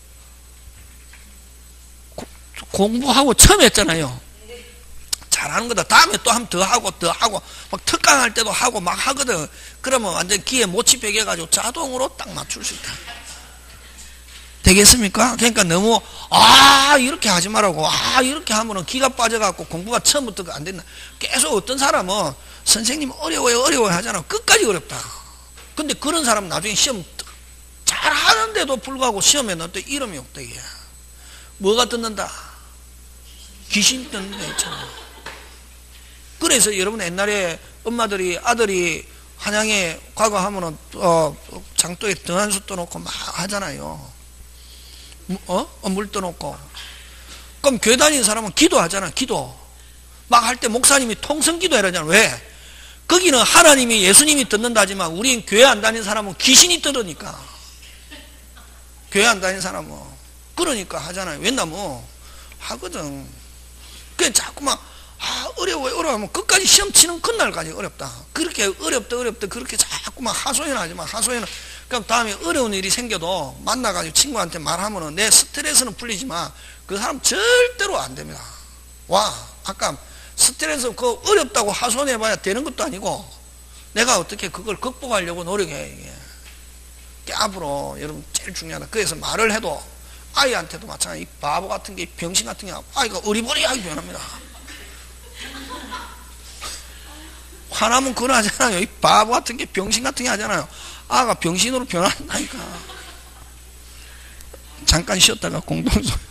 고, 공부하고 처음 했잖아요. 잘하는 거다. 다음에 또 한 번 더 하고 더 하고 막 특강할 때도 하고 막 하거든. 그러면 완전 귀에 못이 베겨가지고 자동으로 딱 맞출 수 있다. 되겠습니까? 그러니까 너무 아 이렇게 하지 말라고. 아 이렇게 하면은 기가 빠져갖고 공부가 처음부터 안 된다. 계속 어떤 사람은 선생님 어려워요 어려워요 하잖아. 끝까지 어렵다. 근데 그런 사람은 나중에 시험 잘하는데도 불구하고 시험에 넣을 때 이름이 없다. 이게 뭐가 뜯는다? 귀신 뜯는 데 있잖아. 그래서 여러분 옛날에 엄마들이 아들이 한양에 과거 하면은 어, 장도에 등한수 떠놓고 막 하잖아요. 어? 어, 물 떠놓고. 그럼 교회 다니는 사람은 기도하잖아. 기도 막 할 때 목사님이 통성기도 해라잖아. 왜? 거기는 하나님이 예수님이 듣는다지만 우린 교회 안 다니는 사람은 귀신이 떠드니까. 교회 안 다니는 사람은 그러니까 하잖아요. 왜냐면 하거든. 그냥 자꾸만 아 어려워요 어려우면 끝까지 시험 치는 그날까지 어렵다. 그렇게 어렵다 어렵다 그렇게 자꾸만 하소연하지 마. 하소연은 그럼 다음에 어려운 일이 생겨도 만나가지고 친구한테 말하면은 내 스트레스는 풀리지만 그 사람 절대로 안 됩니다. 와 아까 스트레스 그 어렵다고 하소연해봐야 되는 것도 아니고 내가 어떻게 그걸 극복하려고 노력해. 이게. 앞으로 여러분 제일 중요하다. 그래서 말을 해도 아이한테도 마찬가지. 이 바보 같은 게 병신 같은 게 아이가 어리버리하게 변합니다. 화나면 그거 하잖아요. 이 바보 같은 게 병신 같은 게 하잖아요. 아가 병신으로 변한다니까. 잠깐 쉬었다가 공동소